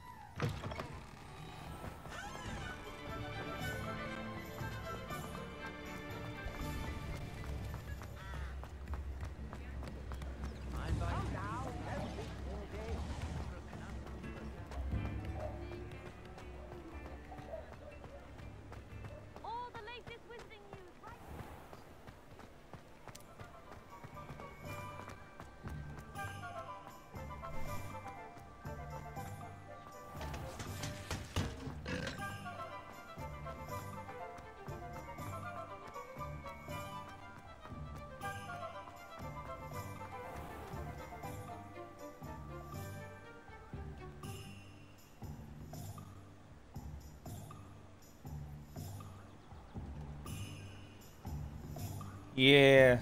Yeah.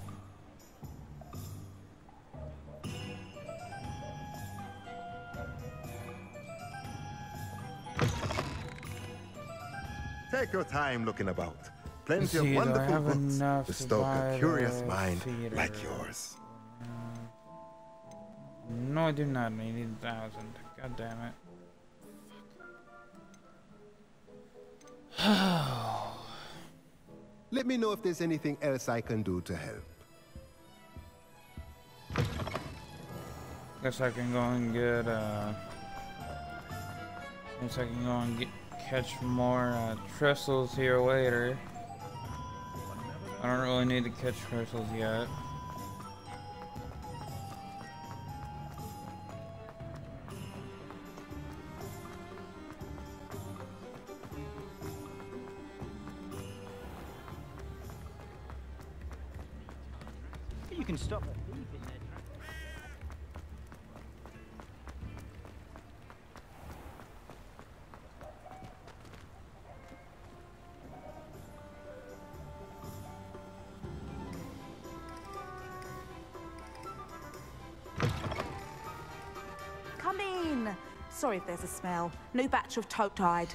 Take your time looking about. Plenty See, of do I wonderful have books enough to to stoke buy a curious the mind theater? like yours. No, I do not. I need a thousand. God damn it. Let me know if there's anything else I can do to help. Guess I can go and get, uh... Guess I can go and get, catch more, uh, trestles here later. I don't really need to catch trestles yet. You can stop it. Come in. Sorry if there's a smell. New batch of tote died.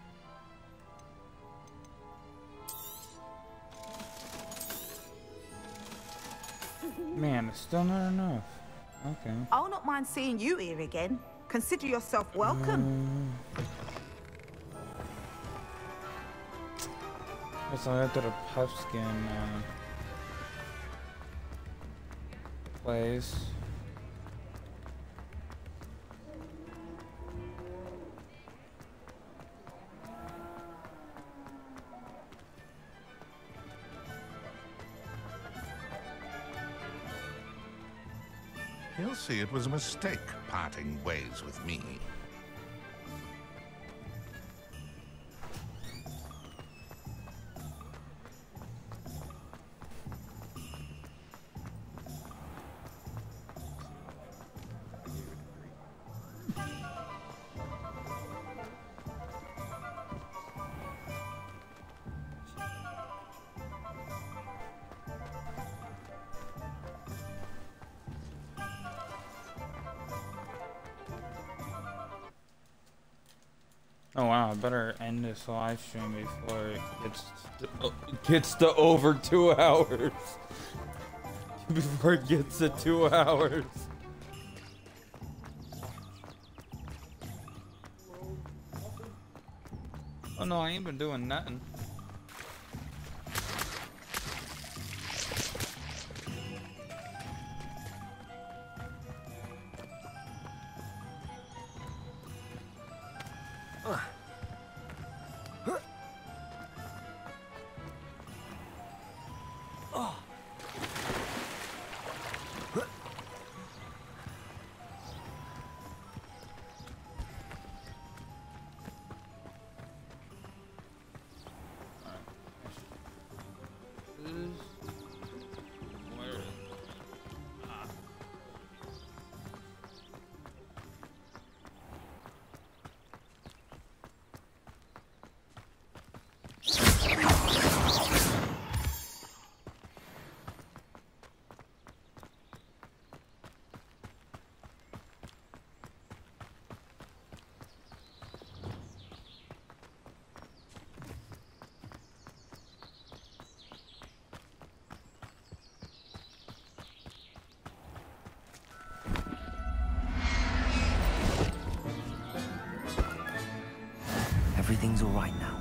Man, it's still not enough. Okay. I'll not mind seeing you here again. Consider yourself welcome. Um, guess I'll have to the puffskin uh, place. He'll see it was a mistake parting ways with me. Oh wow, I better end this live stream before it gets to, oh, gets to over two hours. Before it gets to two hours. Oh no, I ain't been doing nothing. Everything's all right now.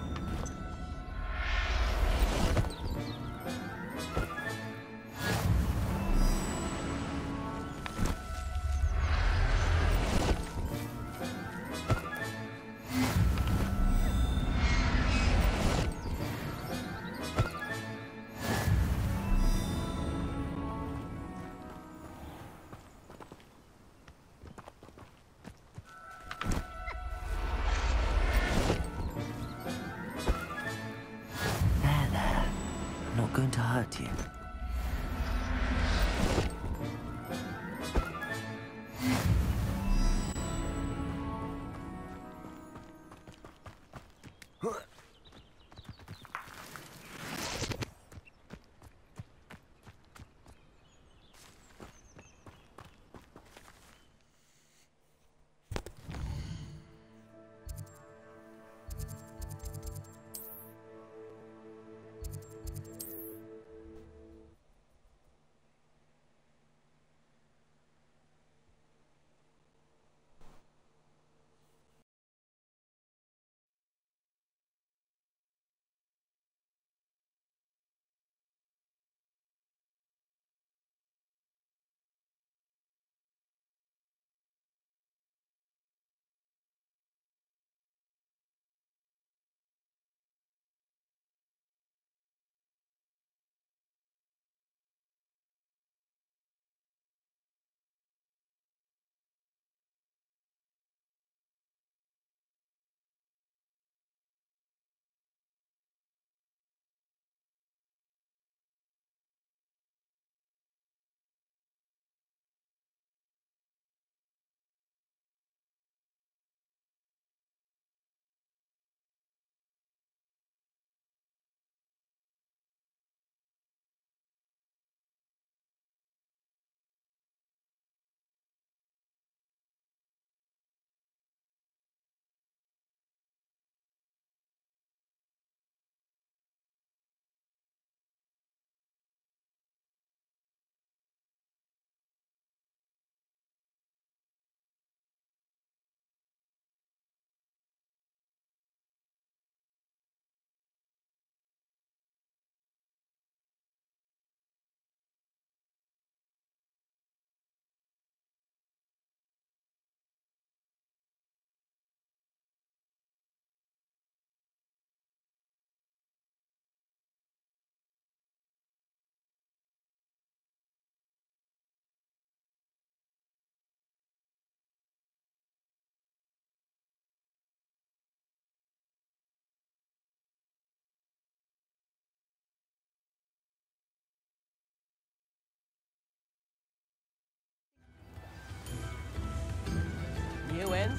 Going to hurt you.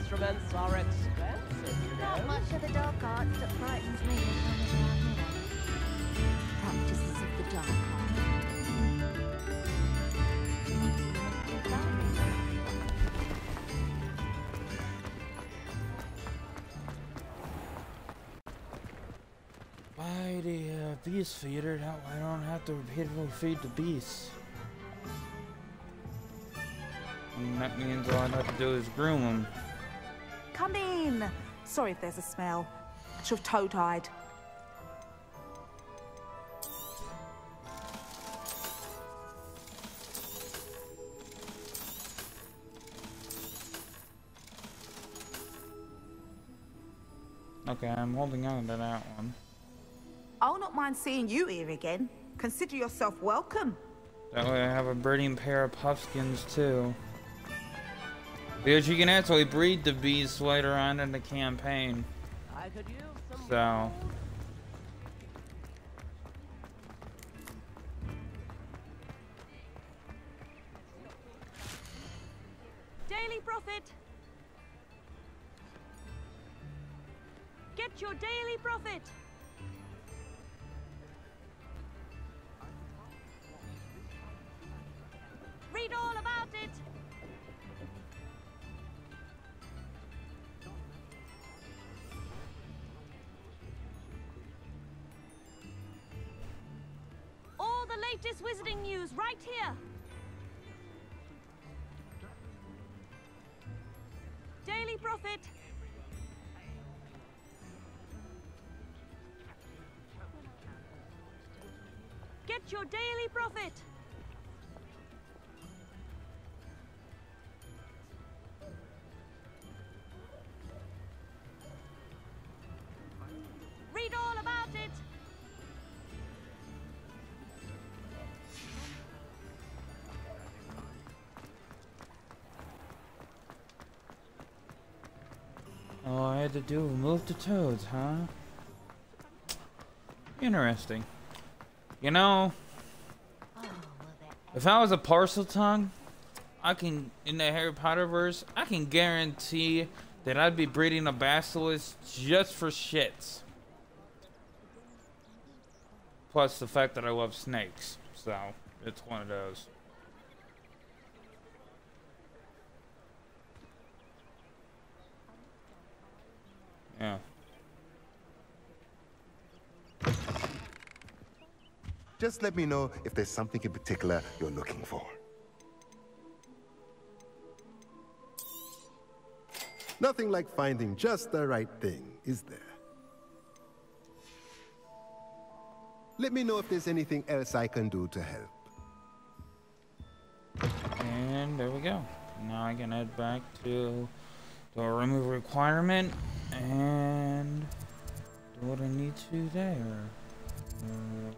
instruments are expensive, you Not know. much of the dark arts that frightens me as long as I'm here. Practices of the dark arts. Why the uh, beast feeder? That I don't have to repeatedly feed the beasts. And that means all I have to do is groom them. Come in. Sorry if there's a smell. I should have toe-tied. Okay, I'm holding on to that one. I'll not mind seeing you here again. Consider yourself welcome. That way I have a breeding pair of puffskins too. Because you can actually breed the beasts later on in the campaign. I could use some So... Daily profit. Get your daily profit. Read all about it. All the latest wizarding news right here. Daily profit. Get your daily profit. Read all about it. All I had to do was move the toads, huh? Interesting. You know, if I was a parcel tongue, I can, in the Harry Potter verse, I can guarantee that I'd be breeding a basilisk just for shits. Plus the fact that I love snakes, so it's one of those. Yeah. Just let me know if there's something in particular you're looking for. Nothing like finding just the right thing, is there? Let me know if there's anything else I can do to help. And there we go. Now I can head back to the remove requirement and do what I need to there. Uh,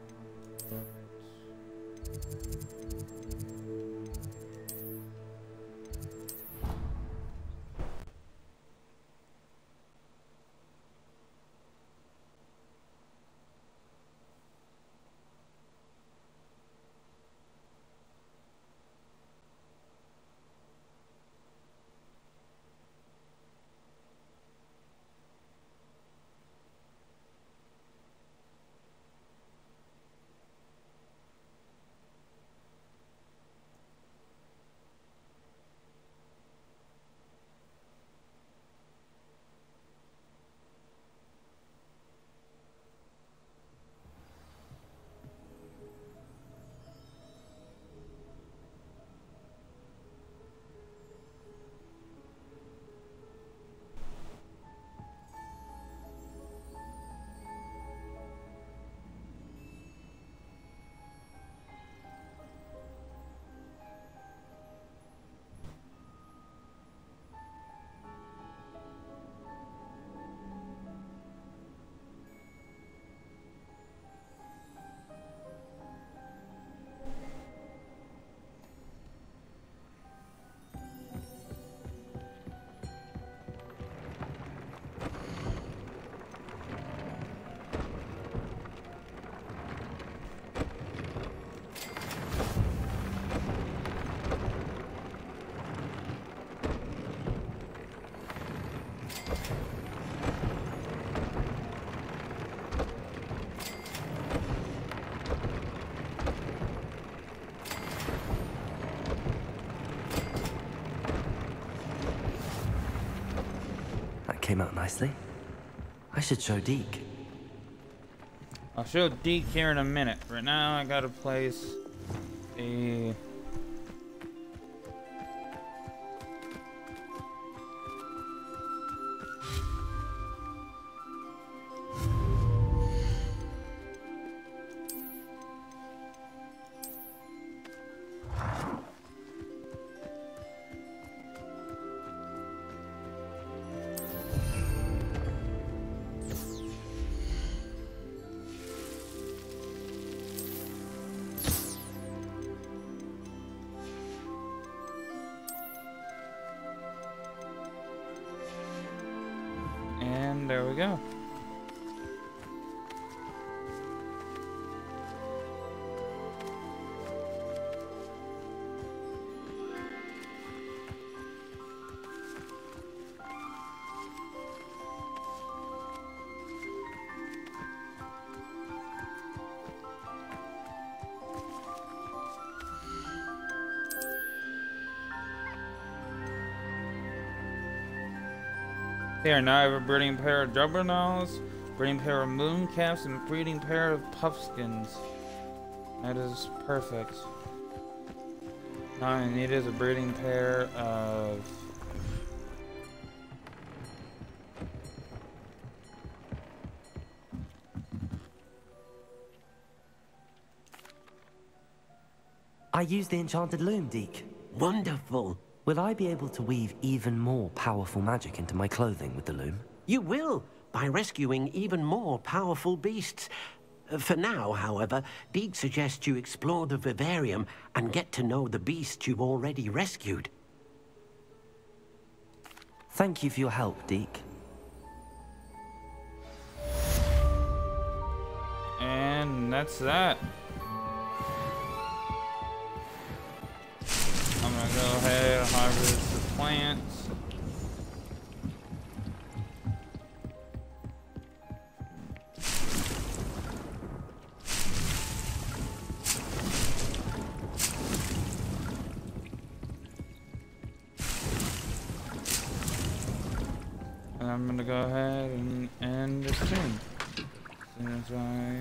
came out nicely. I should show Deke. I'll show Deke here in a minute. Right now, I gotta place a... And there we go. Here, now I have a breeding pair of juggernaws, breeding pair of mooncalves, and breeding pair of puffskins. That is perfect. Now I need is a breeding pair of... I used the enchanted loom, Deke. Wonderful. Will I be able to weave even more powerful magic into my clothing with the loom? You will, by rescuing even more powerful beasts. For now, however, Deke suggests you explore the vivarium and get to know the beasts you've already rescued. Thank you for your help, Deke. And that's that. I'm gonna go ahead and harvest the plants. And I'm gonna go ahead and end the stream. As soon as I...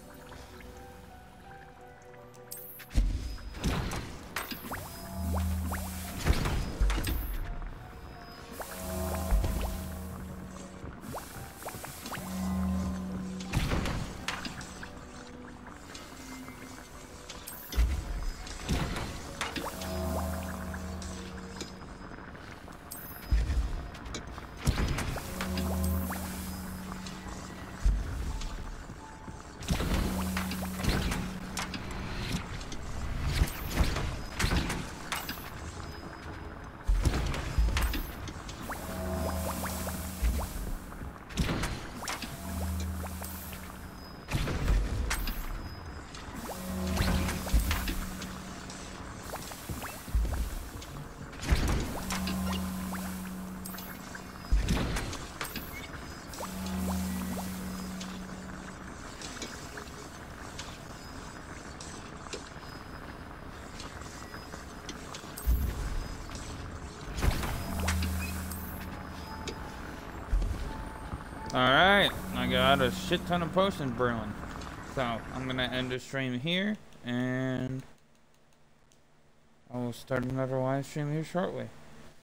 Alright, I got a shit ton of potions brewing. So, I'm gonna end the stream here, and I will start another live stream here shortly.